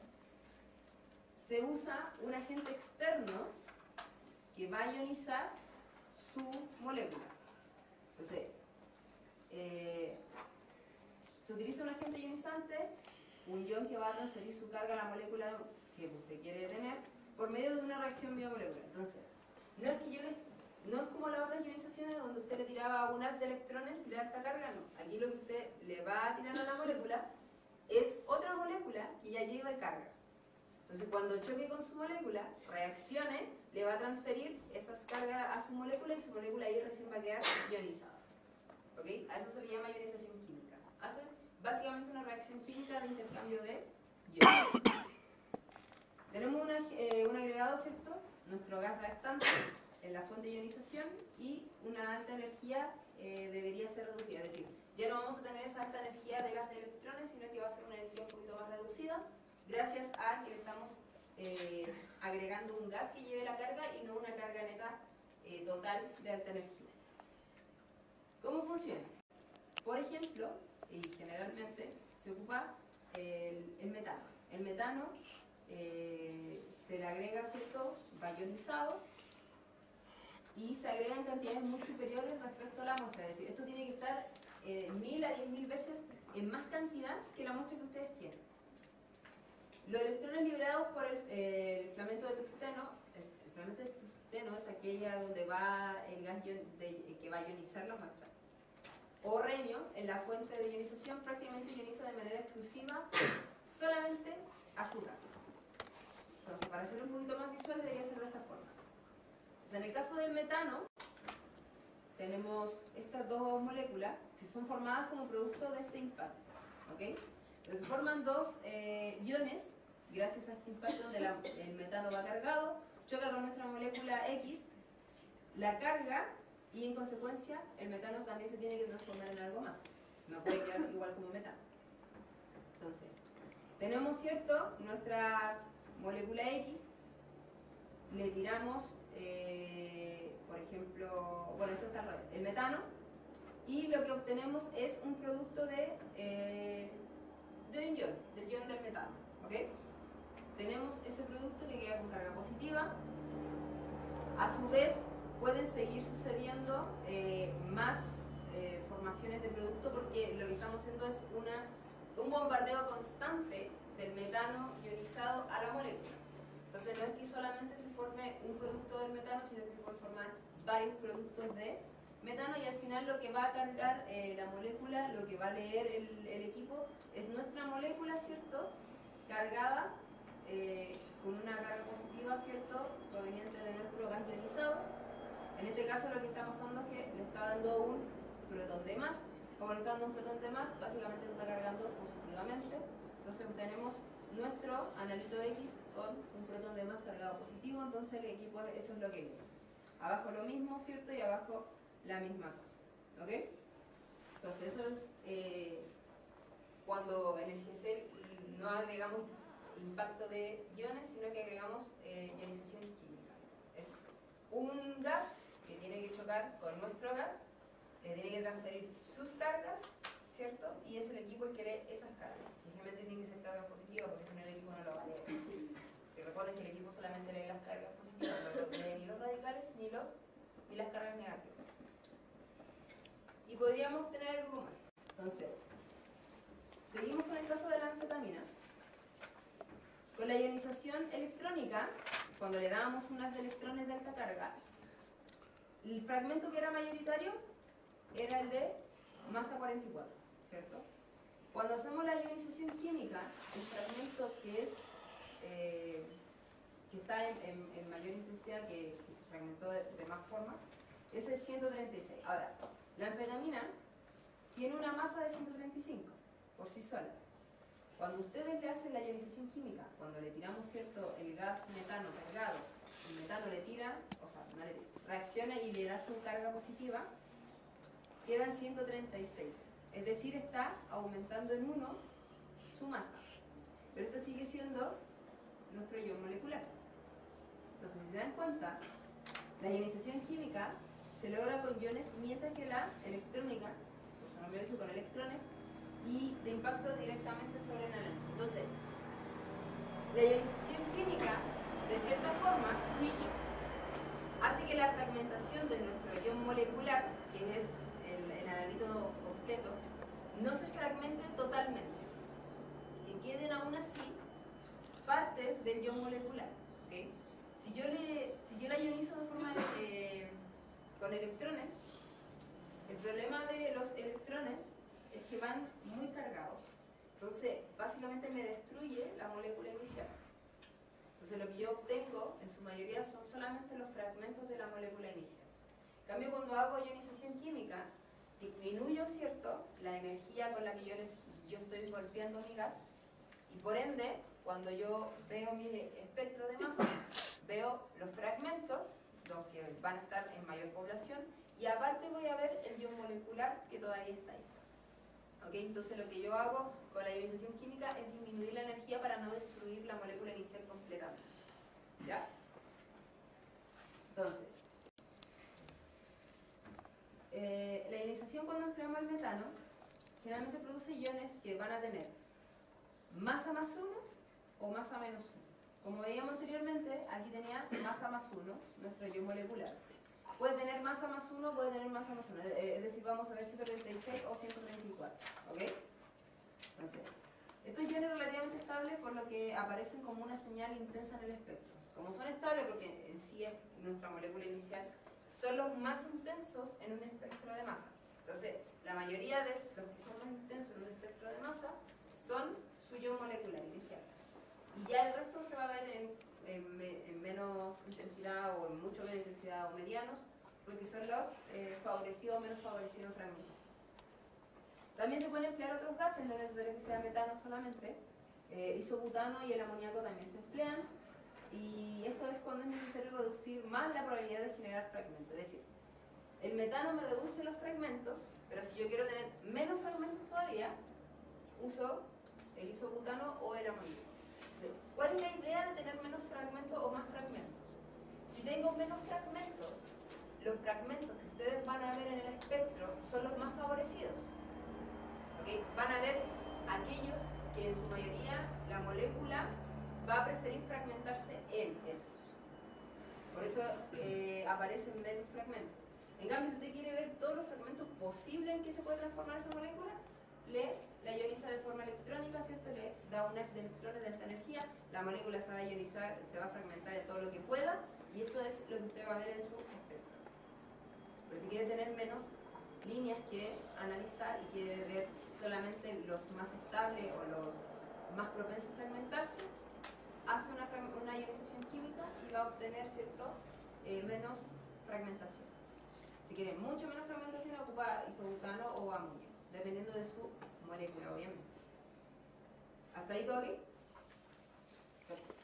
Se usa un agente externo que va a ionizar su molécula. Entonces, se utiliza un agente ionizante, un ion que va a transferir su carga a la molécula que usted quiere tener por medio de una reacción biomolecular. Entonces, no es como las otras ionizaciones donde usted le tiraba un haz de electrones de alta carga, no. Aquí lo que usted le va a tirar a la molécula es otra molécula que ya lleva carga. Entonces, cuando choque con su molécula, reaccione, le va a transferir esas cargas a su molécula y su molécula ahí recién va a quedar ionizada. ¿Ok? A eso se le llama ionización química. Hace básicamente una reacción química de intercambio de iones. Tenemos un agregado, ¿cierto? Nuestro gas reactante en la fuente de ionización y una alta energía debería ser reducida. Es decir, ya no vamos a tener esa alta energía de gas de electrones, sino que va a ser una energía un poquito más reducida, gracias a que le estamos agregando un gas que lleve la carga y no una carga neta total de alta energía. ¿Cómo funciona? Por ejemplo, y generalmente se ocupa el metano. El metano se le agrega, ¿cierto?, va ionizado y se agrega en cantidades muy superiores respecto a la muestra. Es decir, esto tiene que estar 1000 a 10.000 veces en más cantidad que la muestra que ustedes tienen. Los electrones liberados por el filamento de tungsteno, el filamento de tungsteno es aquella donde va el gas que va a ionizar la muestra. O renio, en la fuente de ionización, prácticamente ioniza de manera exclusiva solamente a su gas. Entonces, para hacerlo un poquito más visual, debería ser de esta forma. Entonces, en el caso del metano, tenemos estas dos moléculas que son formadas como producto de este impacto. ¿Okay? Entonces, forman dos iones, gracias a este impacto donde el metano va cargado, choca con nuestra molécula X, la carga, y en consecuencia el metano también se tiene que transformar en algo más. No puede quedar igual como metano. Entonces, tenemos, ¿cierto?, nuestra molécula X, le tiramos, por ejemplo, bueno, esto está al revés, el metano, y lo que obtenemos es un producto de un ion, del ion del metano. ¿Ok? Tenemos ese producto que queda con carga positiva. A su vez, pueden seguir sucediendo más formaciones de producto porque lo que estamos haciendo es un bombardeo constante del metano ionizado a la molécula. Entonces no es que solamente se forme un producto del metano, sino que se pueden formar varios productos de metano y al final lo que va a cargar la molécula, lo que va a leer el equipo es nuestra molécula, ¿cierto?, cargada con una carga positiva, ¿cierto?, proveniente de nuestro gas ionizado. En este caso lo que está pasando es que le está dando un protón de más. Como le está dando un protón de más, básicamente lo está cargando positivamente. Entonces obtenemos nuestro analito X con un protón de más cargado positivo, entonces el equipo, eso es lo que viene. Abajo lo mismo, ¿cierto? Y abajo la misma cosa. ¿Ok? Entonces eso es cuando en el GC no agregamos impacto de iones, sino que agregamos ionización química. Es un gas que tiene que chocar con nuestro gas, le tiene que transferir sus cargas, ¿cierto? Y es el equipo el que lee esas cargas. Generalmente tiene que ser carga positiva porque si no el equipo no lo va a leer. Y recuerden que el equipo solamente lee las cargas positivas, no lee ni los radicales ni las cargas negativas. Y podríamos tener algo como esto. Entonces, seguimos con el caso de la anfetamina. Con la ionización electrónica, cuando le dábamos unas de electrones de alta carga, el fragmento que era mayoritario era el de masa 44, ¿cierto? Cuando hacemos la ionización química, el fragmento que está en mayor intensidad, que se fragmentó de más forma, es el 136. Ahora, la anfetamina tiene una masa de 135 por sí sola. Cuando ustedes le hacen la ionización química, cuando le tiramos, ¿cierto?, el gas metano cargado, el metano le tira, o sea, no le tira, reacciona y le da su carga positiva, quedan 136. Es decir, está aumentando en 1 su masa. Pero esto sigue siendo nuestro ion molecular. Entonces, si se dan cuenta, la ionización química se logra con iones, mientras que la electrónica, por su nombre dice, con electrones, y de impacto directamente sobre el átomo. Entonces, la ionización química, de cierta forma, hace que la fragmentación de nuestro ion molecular, que es el analito completo, no se fragmente totalmente, que queden aún así partes del ion molecular. ¿Okay? Si yo la ionizo de forma con electrones, el problema de los electrones es que van muy cargados. Entonces, básicamente me destruye la molécula inicial. Entonces, lo que yo obtengo, en su mayoría, son solamente los fragmentos de la molécula inicial. En cambio, cuando hago ionización química, disminuyo, ¿cierto?, la energía con la que yo estoy golpeando mi gas, y por ende, cuando yo veo mi espectro de masa, veo los fragmentos, los que van a estar en mayor población, y aparte voy a ver el ion molecular que todavía está ahí. ¿Okay? Entonces lo que yo hago con la ionización química es disminuir la energía para no destruir la molécula inicial completamente. ¿Ya? Entonces, la ionización, cuando empleamos el metano, generalmente produce iones que van a tener masa más 1 o masa menos 1. Como veíamos anteriormente, aquí tenía masa más 1, nuestro ion molecular. Puede tener masa más 1, puede tener masa más 1. Es decir, vamos a ver 136 o 134. ¿Ok? Entonces, estos iones relativamente estables, por lo que aparecen como una señal intensa en el espectro. Como son estables, porque en sí es nuestra molécula inicial, son los más intensos en un espectro de masa. Entonces, la mayoría de los que son más intensos en un espectro de masa son su ion molecular inicial. Y ya el resto se va a ver en menos intensidad o en mucho menos intensidad o medianos, porque son los favorecidos o menos favorecidos en fragmentación. También se pueden emplear otros gases, no es necesario que sea metano solamente. Isobutano y el amoníaco también se emplean, y esto es cuando es necesario reducir más la probabilidad de generar fragmentos. Es decir, el metano me reduce los fragmentos, pero si yo quiero tener menos fragmentos todavía, uso el isobutano o el amoníaco. Entonces, ¿cuál es la idea de tener menos fragmentos o más fragmentos? Si tengo menos fragmentos, los fragmentos que ustedes van a ver en el espectro son los más favorecidos. ¿Okay? Van a ver aquellos que en su mayoría la molécula va a preferir fragmentarse en esos. Por eso aparecen menos fragmentos. En cambio, si usted quiere ver todos los fragmentos posibles en que se puede transformar esa molécula, la ioniza de forma electrónica, ¿cierto? Le da un haz de electrones de alta energía, la molécula se va a ionizar, se va a fragmentar de todo lo que pueda, y eso es lo que usted va a ver en su espectro. Pero si quiere tener menos líneas que analizar y quiere ver solamente los más estables o los más propensos a fragmentarse, hace una ionización química y va a obtener, ¿cierto?, menos fragmentación. Si quiere mucho menos fragmentación, ocupa isobutano o amonio, dependiendo de su molécula, obviamente. ¿Hasta ahí todo aquí? Perfecto.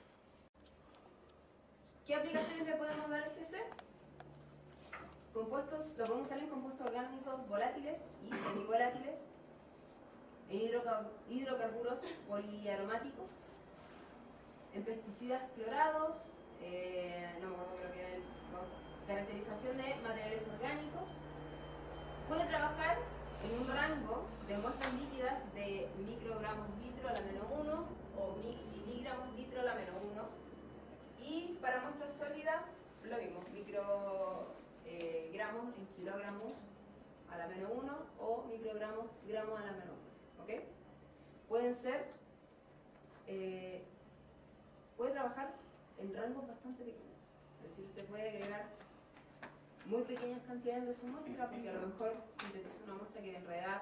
¿Qué aplicaciones le podemos dar a este C? Compuestos, lo podemos usar en compuestos orgánicos volátiles y semivolátiles, en hidrocarburos poliaromáticos, en pesticidas clorados, no me acuerdo, creo que era caracterización de materiales orgánicos. Puede trabajar en un rango de muestras líquidas de microgramos litro a la menos 1 o miligramos litro a la menos 1. Y para muestras sólidas, lo mismo, microgramos en kilogramos a la menos 1 o microgramos gramos a la menos 1. ¿Ok? Pueden ser, puede trabajar en rangos bastante pequeños. Es decir, usted puede agregar muy pequeñas cantidades de su muestra, porque a lo mejor sintetizó una muestra que en realidad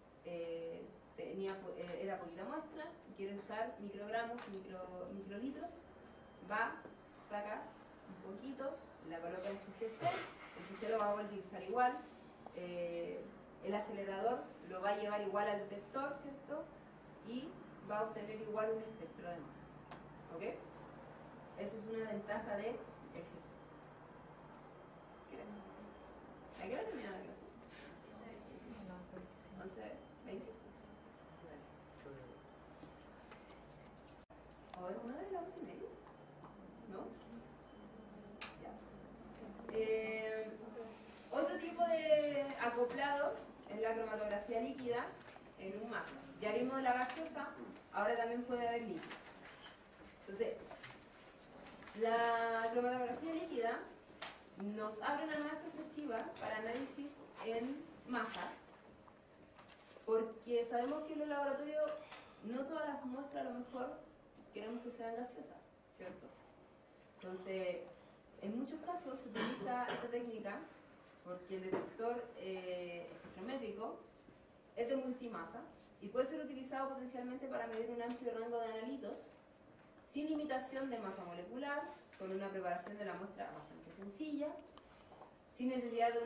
era poquita muestra y quiere usar microgramos, microlitros, va, saca un poquito, la coloca en su GC, el GC lo va a volver a usar igual, el acelerador lo va a llevar igual al detector, ¿cierto? Y va a obtener igual un espectro de masa. ¿Ok? Esa es una ventaja del GC. ¿A qué hora termina la clase? 11:20. ¿O es una de las 11:30? ¿No? Ya. Otro tipo de acoplado es la cromatografía líquida en un masa. Ya vimos la gaseosa, ahora también puede haber líquido. Entonces, la cromatografía líquida nos abre una nueva perspectiva para análisis en masa, porque sabemos que en el laboratorio no todas las muestras a lo mejor queremos que sean gaseosas, ¿cierto? Entonces, en muchos casos se utiliza esta técnica porque el detector espectrométrico es de multimasa y puede ser utilizado potencialmente para medir un amplio rango de analitos sin limitación de masa molecular, con una preparación de la muestra bastante sencilla, sin necesidad de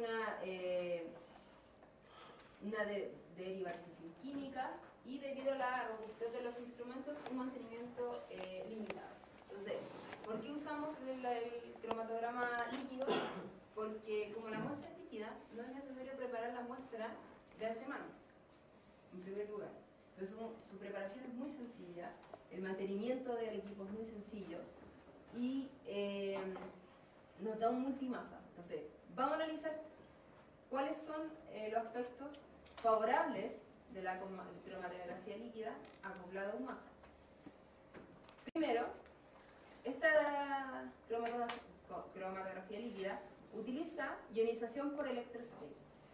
una derivatización química y debido a la robustez de los instrumentos, un mantenimiento limitado. Entonces, ¿por qué usamos el cromatograma líquido? Porque como la muestra es líquida, no es necesario preparar la muestra de antemano, en primer lugar. Entonces, su preparación es muy sencilla, el mantenimiento del equipo es muy sencillo y nos da un multimasa. Entonces, vamos a analizar cuáles son los aspectos favorables de la cromatografía líquida acoplada a un masa. Primero, esta cromatografía líquida utiliza ionización por electrospray.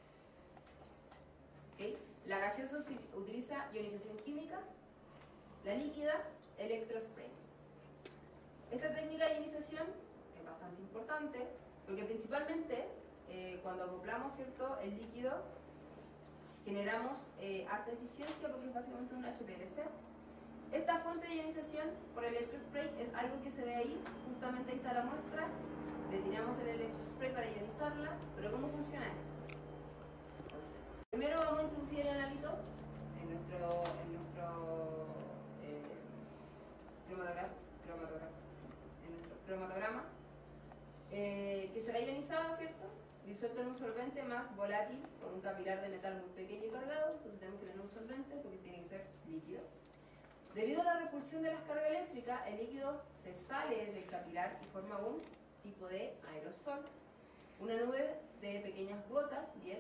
¿Okay? La gaseosa utiliza ionización química, la líquida, electrospray. Esta técnica de ionización es bastante importante porque principalmente cuando acoplamos, ¿cierto?, el líquido generamos alta eficiencia porque es básicamente un HPLC. Esta fuente de ionización por electrospray es algo que se ve ahí, justamente ahí está la muestra, le tiramos el electrospray para ionizarla, pero ¿cómo funciona esto? Entonces, primero vamos a introducir el analito en nuestro cromatograma, que será ionizado, ¿cierto?, disuelto en un solvente más volátil con un capilar de metal muy pequeño y cargado. Entonces tenemos que tener un solvente porque tiene que ser líquido. Debido a la repulsión de las cargas eléctricas, el líquido se sale del capilar y forma un tipo de aerosol, una nube de pequeñas gotas, 10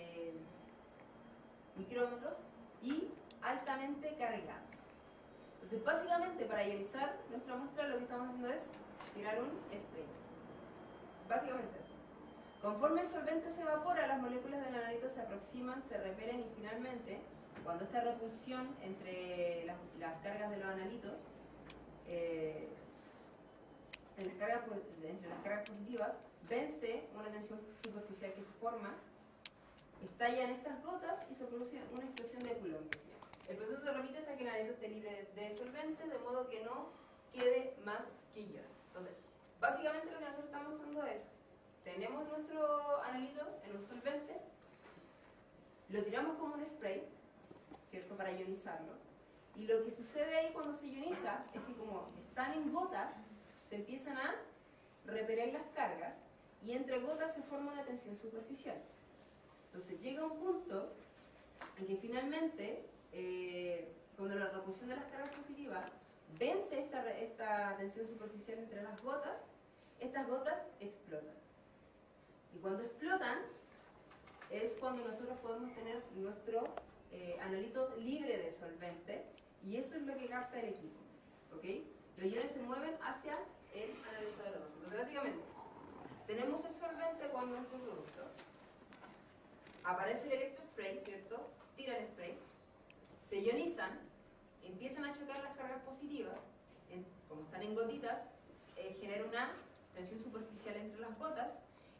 micrómetros, y altamente cargadas. Entonces, básicamente, para ionizar nuestra muestra, lo que estamos haciendo es tirar un spray. Básicamente eso. Conforme el solvente se evapora, las moléculas del analito se aproximan, se repelen y finalmente, cuando esta repulsión entre las cargas de los analitos, entre las cargas positivas, vence una tensión superficial que se forma, estallan estas gotas y se produce una explosión de Coulomb, que se llama. El proceso se repite hasta que el analito esté libre de solvente, de modo que no quede más que iones. Entonces, básicamente lo que nosotros estamos usando es, tenemos nuestro analito en un solvente, lo tiramos como un spray, ¿cierto?, para ionizarlo, y lo que sucede ahí cuando se ioniza es que como están en gotas, se empiezan a repeler las cargas y entre gotas se forma una tensión superficial. Entonces llega un punto en que finalmente, cuando la repulsión de las cargas positivas vence esta tensión superficial entre las gotas, estas gotas explotan. Y cuando explotan es cuando nosotros podemos tener nuestro analito libre de solvente, y eso es lo que capta el equipo. ¿Okay? Los iones se mueven hacia el analizador de masa. Entonces, básicamente, tenemos el solvente con nuestro producto, aparece el electrospray, ¿cierto? Tira el spray, se ionizan, empiezan a chocar las cargas positivas, como están en gotitas, genera una tensión superficial entre las gotas,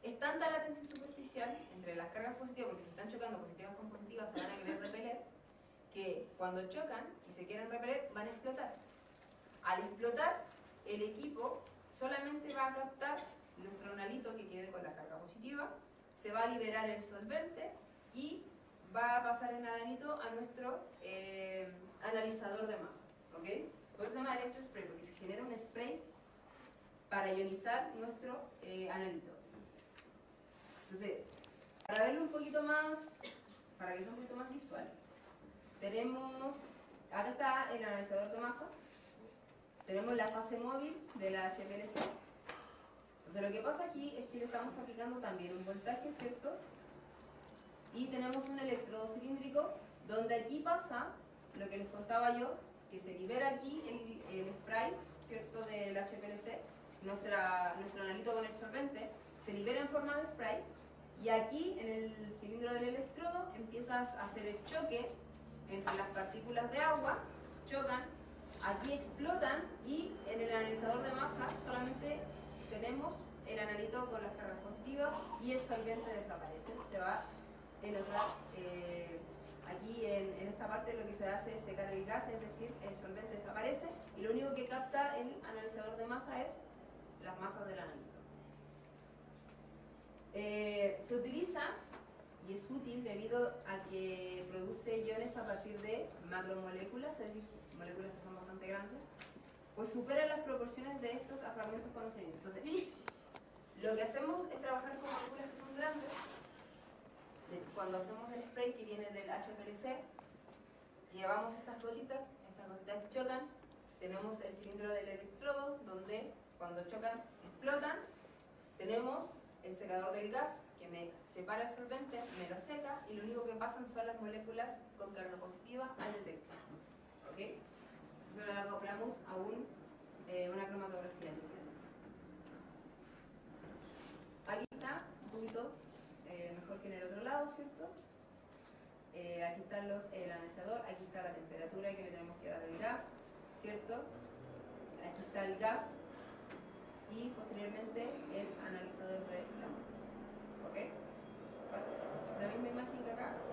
Es tanta la tensión superficial entre las cargas positivas, porque si están chocando positivas con positivas se van a querer repeler, que cuando chocan y se quieren repeler van a explotar. Al explotar, el equipo solamente va a captar nuestro analito que quede con la carga positiva, se va a liberar el solvente y va a pasar el analito a nuestro analizador de masa. ¿Ok? Por eso se llama electrospray, porque se genera un spray para ionizar nuestro analito. Entonces, para verlo un poquito más, para que sea un poquito más visual, tenemos, acá está el analizador de masa, tenemos la fase móvil de la HPLC. Entonces lo que pasa aquí es que le estamos aplicando también un voltaje, ¿cierto? Y tenemos un electrodo cilíndrico, donde aquí pasa lo que les contaba yo, que se libera aquí el spray, ¿cierto? Del HPLC, nuestro analito con el solvente, se libera en forma de spray, y aquí en el cilindro del electrodo empiezas a hacer el choque entre las partículas de agua, chocan, aquí explotan y en el analizador de masa solamente tenemos el analito con las cargas positivas y el solvente desaparece, se va en otra, aquí en esta parte lo que se hace es secar el gas, es decir, el solvente desaparece y lo único que capta el analizador de masa es las masas del analito. Se utiliza y es útil debido a que produce iones a partir de macromoléculas, es decir, moléculas que son bastante grandes, pues superan las proporciones de estos a fragmentos cuando se ionizan. Entonces, lo que hacemos es trabajar con moléculas que son grandes. Cuando hacemos el spray que viene del HPLC, llevamos estas gotitas chocan, tenemos el cilindro del electrodo, donde cuando chocan explotan, tenemos el secador del gas, que me separa el solvente, me lo seca, y lo único que pasan son las moléculas con carga positiva al detector. ¿Ok? Entonces ahora acoplamos a una cromatografía lineal. Aquí está, un poquito mejor que en el otro lado, ¿cierto? Aquí está el analizador, aquí está la temperatura que le tenemos que dar al gas, ¿cierto? Aquí está el gas y posteriormente el analizador de la muestra. ¿Ok? Bueno, la misma imagen que acá.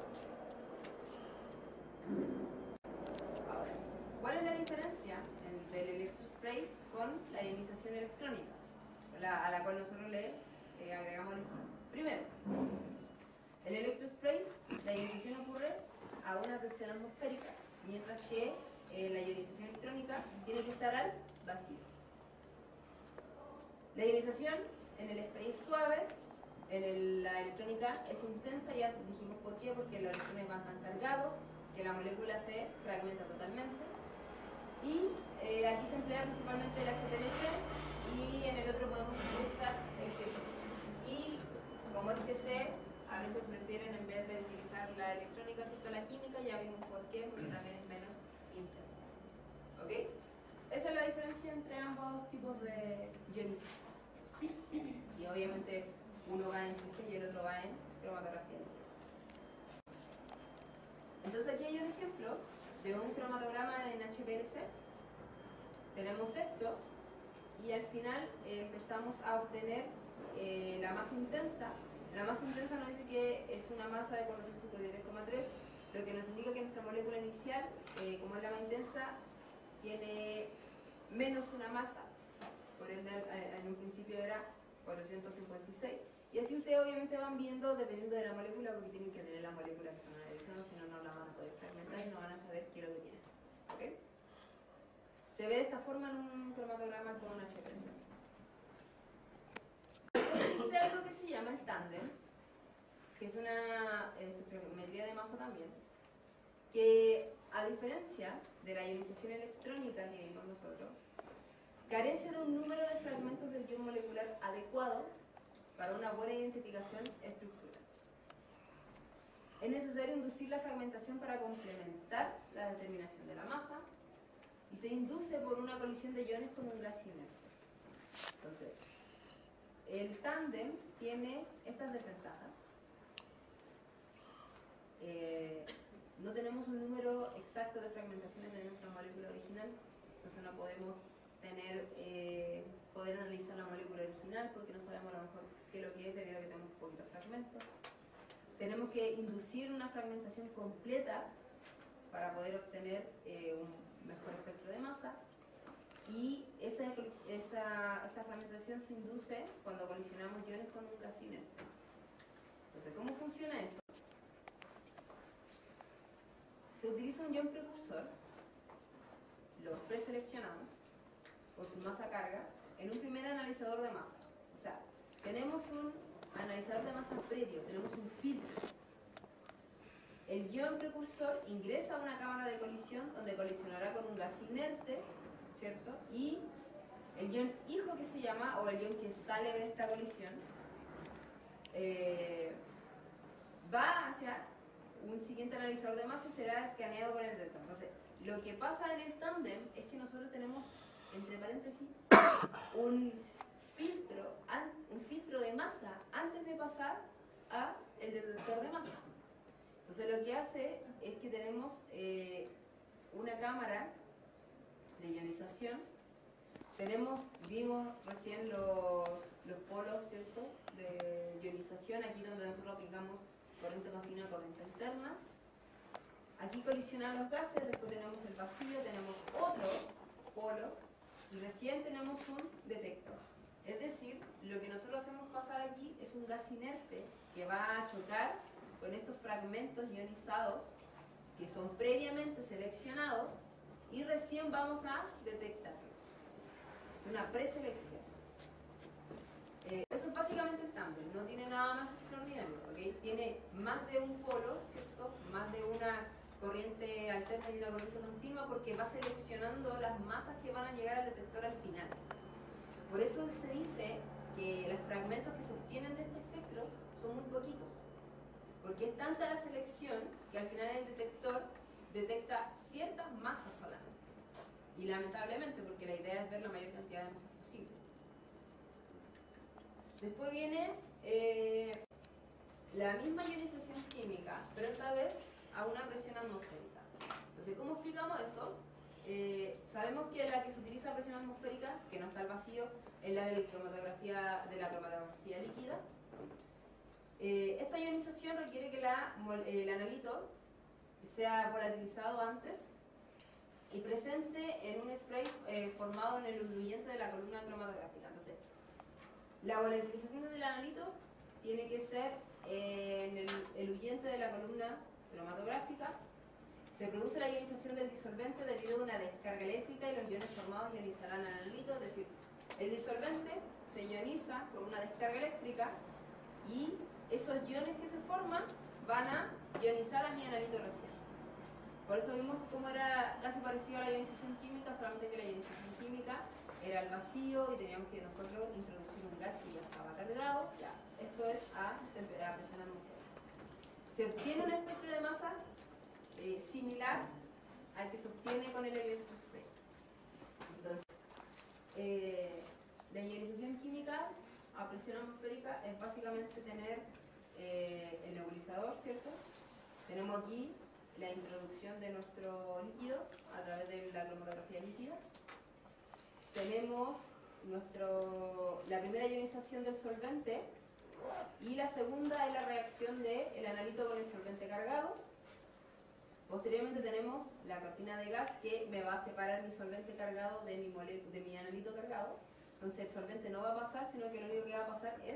Ahora, ¿cuál es la diferencia del electrospray con la ionización electrónica? A la cual nosotros le agregamos electrones. Primero, el electrospray, la ionización ocurre a una presión atmosférica, mientras que la ionización electrónica tiene que estar al vacío. La ionización en el spray es suave, la electrónica es intensa, ya dijimos por qué, porque los electrones van tan cargados que la molécula se fragmenta totalmente. Y aquí se emplea principalmente el HPLC y en el otro podemos utilizar el GC. Y como es GC, a veces prefieren en vez de utilizar la electrónica, ¿cierto? La química, ya vimos por qué, porque también es menos intensa. ¿Ok? Esa es la diferencia entre ambos tipos de ionización. Y obviamente uno va en GC y el otro va en cromatografía. Entonces aquí hay un ejemplo de un cromatograma en HPLC. Tenemos esto y al final empezamos a obtener la masa intensa. La masa intensa nos dice que es una masa de color físico de 10,3, lo que nos indica que nuestra molécula inicial, como es la más intensa, tiene menos una masa, por ende en un principio era 456. Y así ustedes obviamente van viendo dependiendo de la molécula, porque tienen que tener la molécula que están analizando, si no, no la van a poder fragmentar y no van a saber qué es lo que tienen. ¿Okay? Se ve de esta forma en un cromatograma con HPLC. Existe algo que se llama el tándem, que es una espectrometría de masa también, que a diferencia de la ionización electrónica que vimos nosotros, carece de un número de fragmentos del guión molecular adecuado para una buena identificación estructural. Es necesario inducir la fragmentación para complementar la determinación de la masa y se induce por una colisión de iones con un gas inerte. Entonces, el tándem tiene estas desventajas. No tenemos un número exacto de fragmentaciones de nuestra molécula original, entonces no podemos tener poder analizar la molécula original porque no sabemos a lo mejor qué es lo que es debido a que tenemos poquitos fragmentos. Tenemos que inducir una fragmentación completa para poder obtener un mejor espectro de masa. Y esa fragmentación se induce cuando colisionamos iones con un gas inerte. Entonces, ¿cómo funciona eso? Se utiliza un ion precursor, lo preseleccionamos por su masa-carga en un primer analizador de masa. O sea, tenemos un analizador de masa previo, tenemos un filtro. El ion precursor ingresa a una cámara de colisión donde colisionará con un gas inerte, ¿cierto? Y el ion hijo que se llama, o el ion que sale de esta colisión, va hacia un siguiente analizador de masa y será escaneado con el detector. Entonces, lo que pasa en el tándem es que nosotros tenemos, entre paréntesis, un filtro de masa antes de pasar a el detector de masa. Entonces, lo que hace es que tenemos una cámara de ionización. Vimos recién los polos, ¿cierto?, de ionización, aquí donde nosotros aplicamos corriente continua, corriente alterna. Aquí colisionan los gases, después tenemos el vacío, tenemos otro polo y recién tenemos un detector. Es decir, lo que nosotros hacemos pasar aquí es un gas inerte que va a chocar con estos fragmentos ionizados que son previamente seleccionados y recién vamos a detectarlos. Es una preselección. Eso es básicamente el tándem, no tiene nada más extraordinario, ¿okay? Tiene más de un polo, ¿cierto? Más de una corriente alterna y una corriente continua porque va seleccionando las masas que van a llegar al detector al final. Por eso se dice que los fragmentos que se obtienen de este espectro son muy poquitos, porque es tanta la selección que al final el detector detecta ciertas masas solamente. Y lamentablemente, porque la idea es ver la mayor cantidad de masas posible. Después viene la misma ionización química, pero esta vez a una presión atmosférica. Entonces, ¿cómo explicamos eso? Sabemos que la que se utiliza a presión atmosférica, que no está al vacío, es la de la cromatografía líquida. Esta ionización requiere que el analito sea volatilizado antes y presente en un spray formado en el diluyente de la columna cromatográfica. Entonces, la volatilización del analito tiene que ser en el huyente de la columna cromatográfica. Se produce la ionización del disolvente debido a una descarga eléctrica y los iones formados ionizarán al analito, es decir, el disolvente se ioniza por una descarga eléctrica y esos iones que se forman van a ionizar a mi analito recién. Por eso vimos cómo era casi parecido a la ionización química, solamente que la ionización química era el vacío y teníamos que nosotros introducir un gas que ya estaba cargado. Ya, esto es a presión atmosférica. Se obtiene un espectro de masa similar al que se obtiene con el electrospray. Entonces, la ionización química a presión atmosférica es básicamente tener el nebulizador, ¿cierto? Tenemos aquí la introducción de nuestro líquido a través de la cromatografía líquida. Tenemos la primera ionización del solvente y la segunda es la reacción del analito con el solvente cargado. Posteriormente tenemos la cortina de gas que me va a separar mi solvente cargado de mi analito cargado. Entonces el solvente no va a pasar, sino que lo único que va a pasar es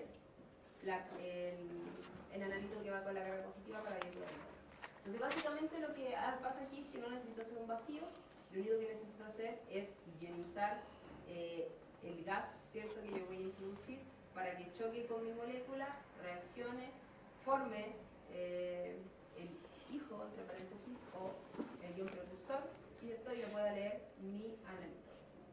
el analito que va con la carga positiva para que pueda. Entonces básicamente lo que pasa aquí es que no necesito hacer un vacío, lo único que necesito hacer es ionizar el gas, ¿cierto?, que yo voy a introducir para que choque con mi molécula, reaccione, forme el hijo, entre paréntesis, o el ion precursor, ¿cierto?, y yo pueda leer mi analito.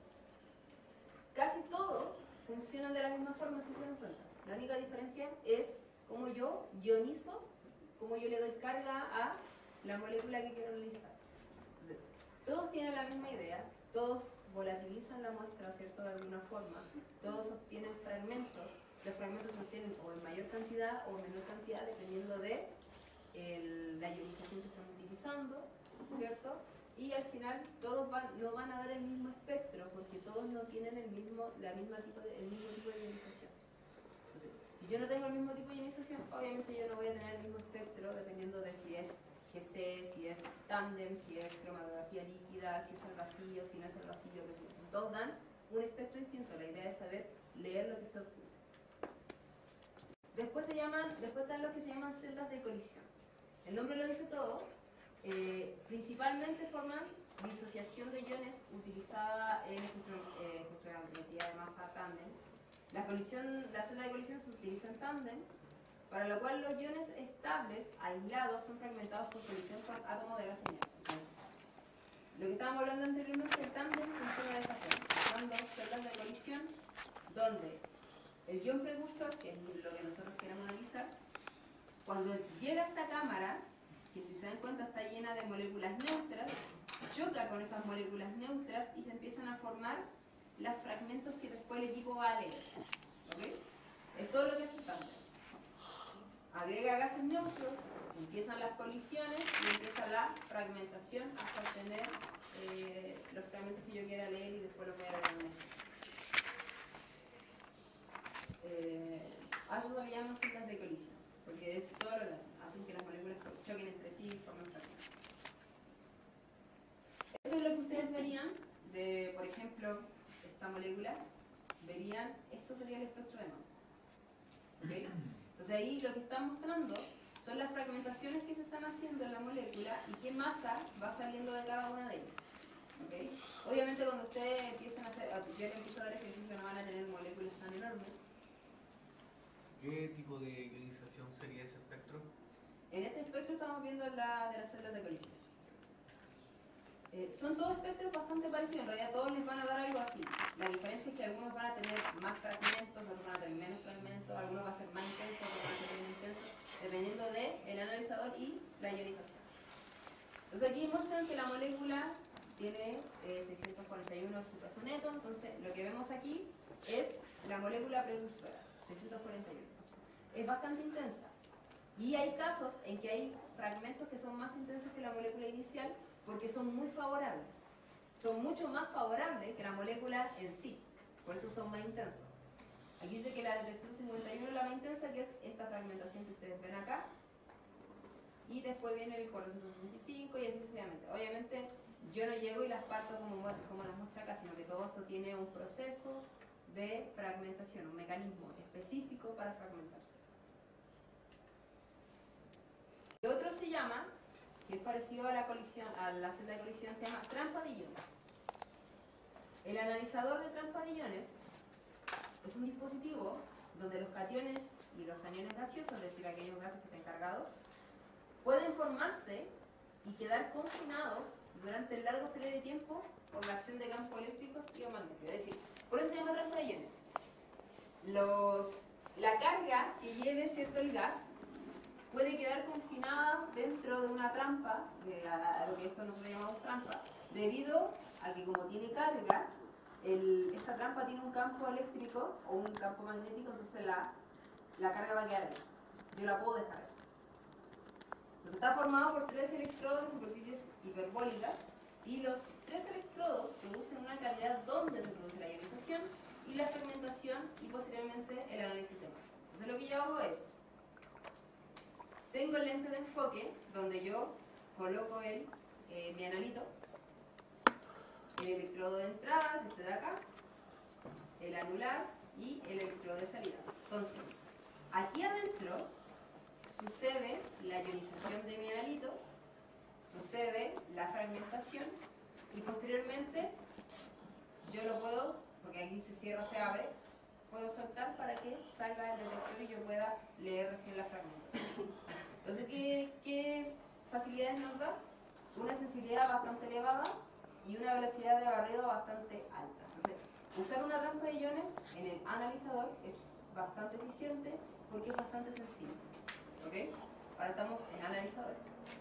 Casi todos funcionan de la misma forma si se dan cuenta. La única diferencia es cómo yo ionizo, cómo yo le doy carga a la molécula que quiero analizar. Entonces, todos tienen la misma idea, todos volatilizan la muestra, ¿cierto?, de alguna forma, todos obtienen fragmentos, los fragmentos se obtienen o en mayor cantidad o en menor cantidad dependiendo de la ionización que están utilizando, ¿cierto? y al final todos no van a dar el mismo espectro porque todos no tienen el mismo tipo de ionización. Entonces, si yo no tengo el mismo tipo de ionización, obviamente yo no voy a tener el mismo espectro dependiendo de si es GC, si es tándem, si es cromatografía líquida, si es al vacío, si no es al vacío, qué sé yo. Entonces, todos dan un espectro distinto. La idea es saber leer lo que está ocurriendo. Después están los que se llaman celdas de colisión. El nombre lo dice todo. Principalmente forman disociación de iones utilizada en espectrometría de masa tándem. La celda de colisión se utiliza en tándem, para lo cual los iones estables, aislados, son fragmentados por colisión con átomos de gas inerte. Entonces, lo que estábamos hablando anteriormente, el tándem funciona de esta forma. Son dos celdas de colisión donde el ion precursor, que es lo que nosotros queremos analizar, cuando llega a esta cámara, que si se dan cuenta está llena de moléculas neutras, choca con estas moléculas neutras y se empiezan a formar los fragmentos que después el equipo va a leer. ¿Okay? Es todo lo que hace el tándem. Agrega gases neutros, empiezan las colisiones y empieza la fragmentación hasta obtener los fragmentos que yo quiera leer y después los voy a leer. A eso se le llaman celdas de colisión, porque es todo lo que hacen que las moléculas choquen entre sí y formen fragmentos. Esto es lo que ustedes verían de, por ejemplo, esta molécula, verían, esto sería el espectro de masa. ¿Okay? Entonces ahí lo que están mostrando son las fragmentaciones que se están haciendo en la molécula y qué masa va saliendo de cada una de ellas. ¿Okay? Obviamente cuando ustedes empiezan a hacer, yo les empiezo a dar ejercicio, no van a tener moléculas tan enormes. ¿Qué tipo de ionización sería ese espectro? En este espectro estamos viendo la de las celdas de colisión. Son todos espectros bastante parecidos, en realidad todos les van a dar algo así. La diferencia es que algunos van a tener más fragmentos, otros van a tener menos fragmentos, algunos van a ser más intensos, otros van a ser menos intensos, dependiendo del analizador y la ionización. Entonces aquí muestran que la molécula tiene 641 su peso neto, entonces lo que vemos aquí es la molécula precursora, 641. Es bastante intensa. Y hay casos en que hay fragmentos que son más intensos que la molécula inicial porque son muy favorables. Son mucho más favorables que la molécula en sí. Por eso son más intensos. Aquí dice que la de 351 es la más intensa, que es esta fragmentación que ustedes ven acá. Y después viene el 465 y así sucesivamente. Obviamente yo no llego y las parto como las muestra acá, sino que todo esto tiene un proceso de fragmentación, un mecanismo específico para fragmentarse. Y otro se llama, que es parecido a la colisión, a la celda de colisión, se llama trampa de iones. El analizador de trampa de iones es un dispositivo donde los cationes y los aniones gaseosos, es decir, aquellos gases que están cargados, pueden formarse y quedar confinados durante largos periodos de tiempo por la acción de campos eléctricos y o magnéticos. Es decir, por eso se llama trampa de iones. La carga que lleve, ¿cierto?, el gas puede quedar confinada dentro de una trampa, de lo que esto nosotros llamamos trampa, debido a que como tiene carga, esta trampa tiene un campo eléctrico o un campo magnético, entonces la carga va a quedar ahí. Yo la puedo dejar ahí. Entonces está formado por 3 electrodos de superficies hiperbólicas y los 3 electrodos producen una cavidad donde se produce la ionización y la fragmentación y posteriormente el análisis de masa. Entonces lo que yo hago es, tengo el lente de enfoque donde yo coloco mi analito, el electrodo de entrada, es este de acá, el anular y el electrodo de salida. Entonces, aquí adentro sucede la ionización de mi analito, sucede la fragmentación y posteriormente yo lo puedo, porque aquí se cierra, se abre, puedo soltar para que salga el detector y yo pueda leer recién la fragmentación. Entonces, ¿qué facilidades nos da? Una sensibilidad bastante elevada y una velocidad de barrido bastante alta. Entonces, usar una trampa de iones en el analizador es bastante eficiente porque es bastante sencillo. ¿Ok? Ahora estamos en analizadores.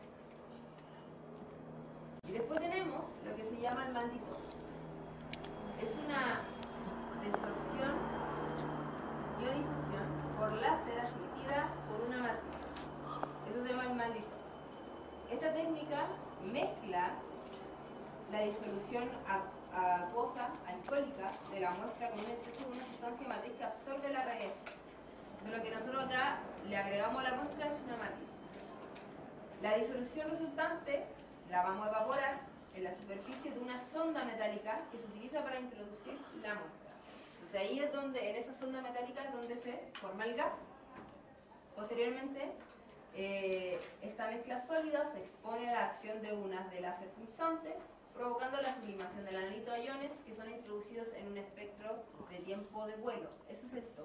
Y después tenemos lo que se llama el maldito. Es una desorción, ionización por láser asistida por una matriz. Eso se llama el maldito. Esta técnica mezcla la disolución acuosa alcohólica de la muestra con un exceso de una sustancia matriz que absorbe la radiación. Entonces lo que nosotros acá le agregamos a la muestra es una matriz. La disolución resultante la vamos a evaporar en la superficie de una sonda metálica que se utiliza para introducir la muestra. Entonces ahí es donde, en esa sonda metálica es donde se forma el gas. Posteriormente, esta mezcla sólida se expone a la acción de unas de láser pulsante, provocando la sublimación del analito a iones que son introducidos en un espectro de tiempo de vuelo. Ese es el TOF.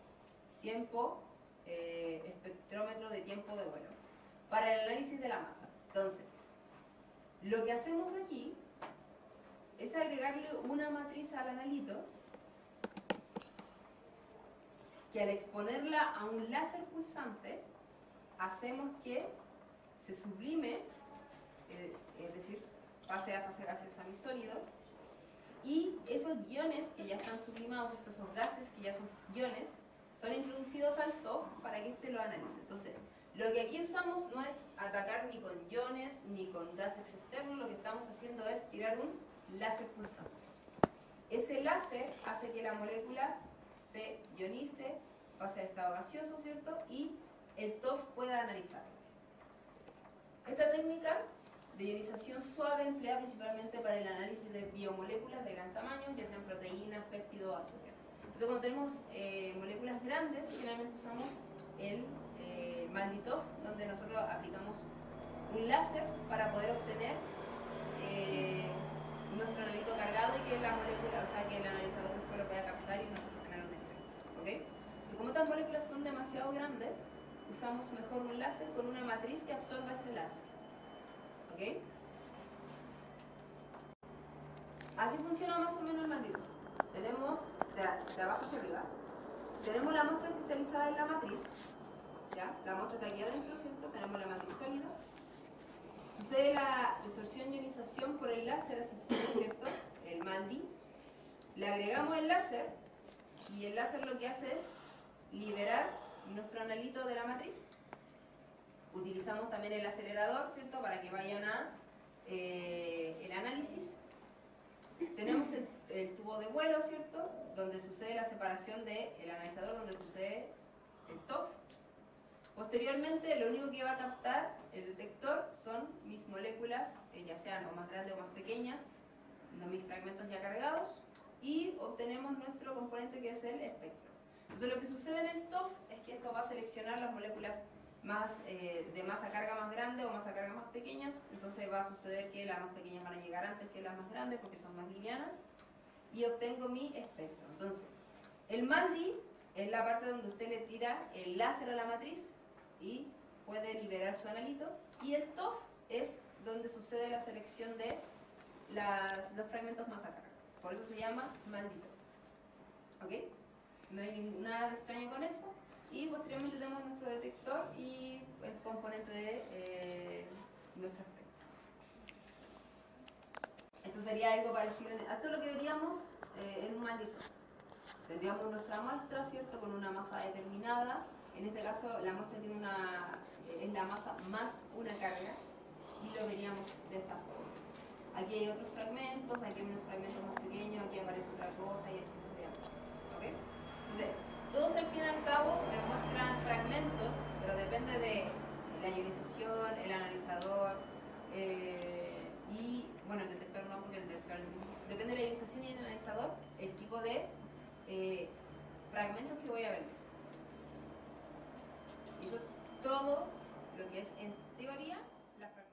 Espectrómetro de tiempo de vuelo. Para el análisis de la masa. Entonces, lo que hacemos aquí es agregarle una matriz al analito que al exponerla a un láser pulsante hacemos que se sublime, es decir, pase a fase gaseosa a mi sólido, y esos iones que ya están sublimados, esos gases que ya son iones, son introducidos al TOF para que éste lo analice. Entonces, lo que aquí usamos no es atacar ni con iones ni con gases externos, lo que estamos haciendo es tirar un láser pulsante. Ese láser hace que la molécula se ionice, pase al estado gaseoso, ¿cierto? Y el TOF pueda analizarlas. Esta técnica de ionización suave emplea principalmente para el análisis de biomoléculas de gran tamaño, ya sean proteínas, péptidos o azúcar. Entonces, cuando tenemos moléculas grandes, generalmente usamos el MALDI-TOF, donde nosotros aplicamos un láser para poder obtener nuestro analito cargado y que la molécula, o sea, que el analizador después lo pueda captar y nosotros tener un efecto. ¿Ok? Entonces, como estas moléculas son demasiado grandes, usamos mejor un láser con una matriz que absorba ese láser. ¿Ok? Así funciona más o menos el MALDI-TOF. Tenemos de abajo hacia arriba, tenemos la muestra cristalizada en la matriz, ¿ya? La muestra está aquí adentro, ¿cierto? Tenemos la matriz sólida. Sucede la desorción ionización por el láser asistido, ¿cierto? El MALDI. Le agregamos el láser y el láser lo que hace es liberar nuestro analito de la matriz. Utilizamos también el acelerador, ¿cierto? Para que vayan a el análisis. Tenemos el tubo de vuelo, ¿cierto? Donde sucede la separación del analizador, donde sucede el TOF. Posteriormente, lo único que va a captar el detector son mis moléculas, ya sean o más grandes o más pequeñas, mis fragmentos ya cargados, y obtenemos nuestro componente que es el espectro. Entonces, lo que sucede en el TOF es que esto va a seleccionar las moléculas más, de masa carga más grande o masa carga más pequeñas. Entonces va a suceder que las más pequeñas van a llegar antes que las más grandes porque son más livianas, y obtengo mi espectro. Entonces, el MALDI es la parte donde usted le tira el láser a la matriz y puede liberar su analito, y el TOF es donde sucede la selección de los fragmentos masa carga. Por eso se llama MALDI-TOF. ¿Ok? No hay nada de extraño con eso. Y posteriormente tenemos nuestro detector y el componente de nuestro espectro. Esto sería algo parecido a esto, lo que veríamos en un MALDI-TOF. Tendríamos nuestra muestra, ¿cierto?, con una masa determinada. En este caso la muestra tiene es la masa más una carga, y lo veríamos de esta forma. Aquí hay otros fragmentos, aquí hay unos fragmentos más pequeños, aquí aparece otra cosa y así sucesivamente. ¿Ok? Entonces, todos al fin y al cabo me muestran fragmentos, pero depende de la ionización, el analizador y, bueno, el detector no, porque el detector depende de la ionización y el analizador, el tipo de fragmentos que voy a ver. Y eso es todo lo que es en teoría la fragmentación.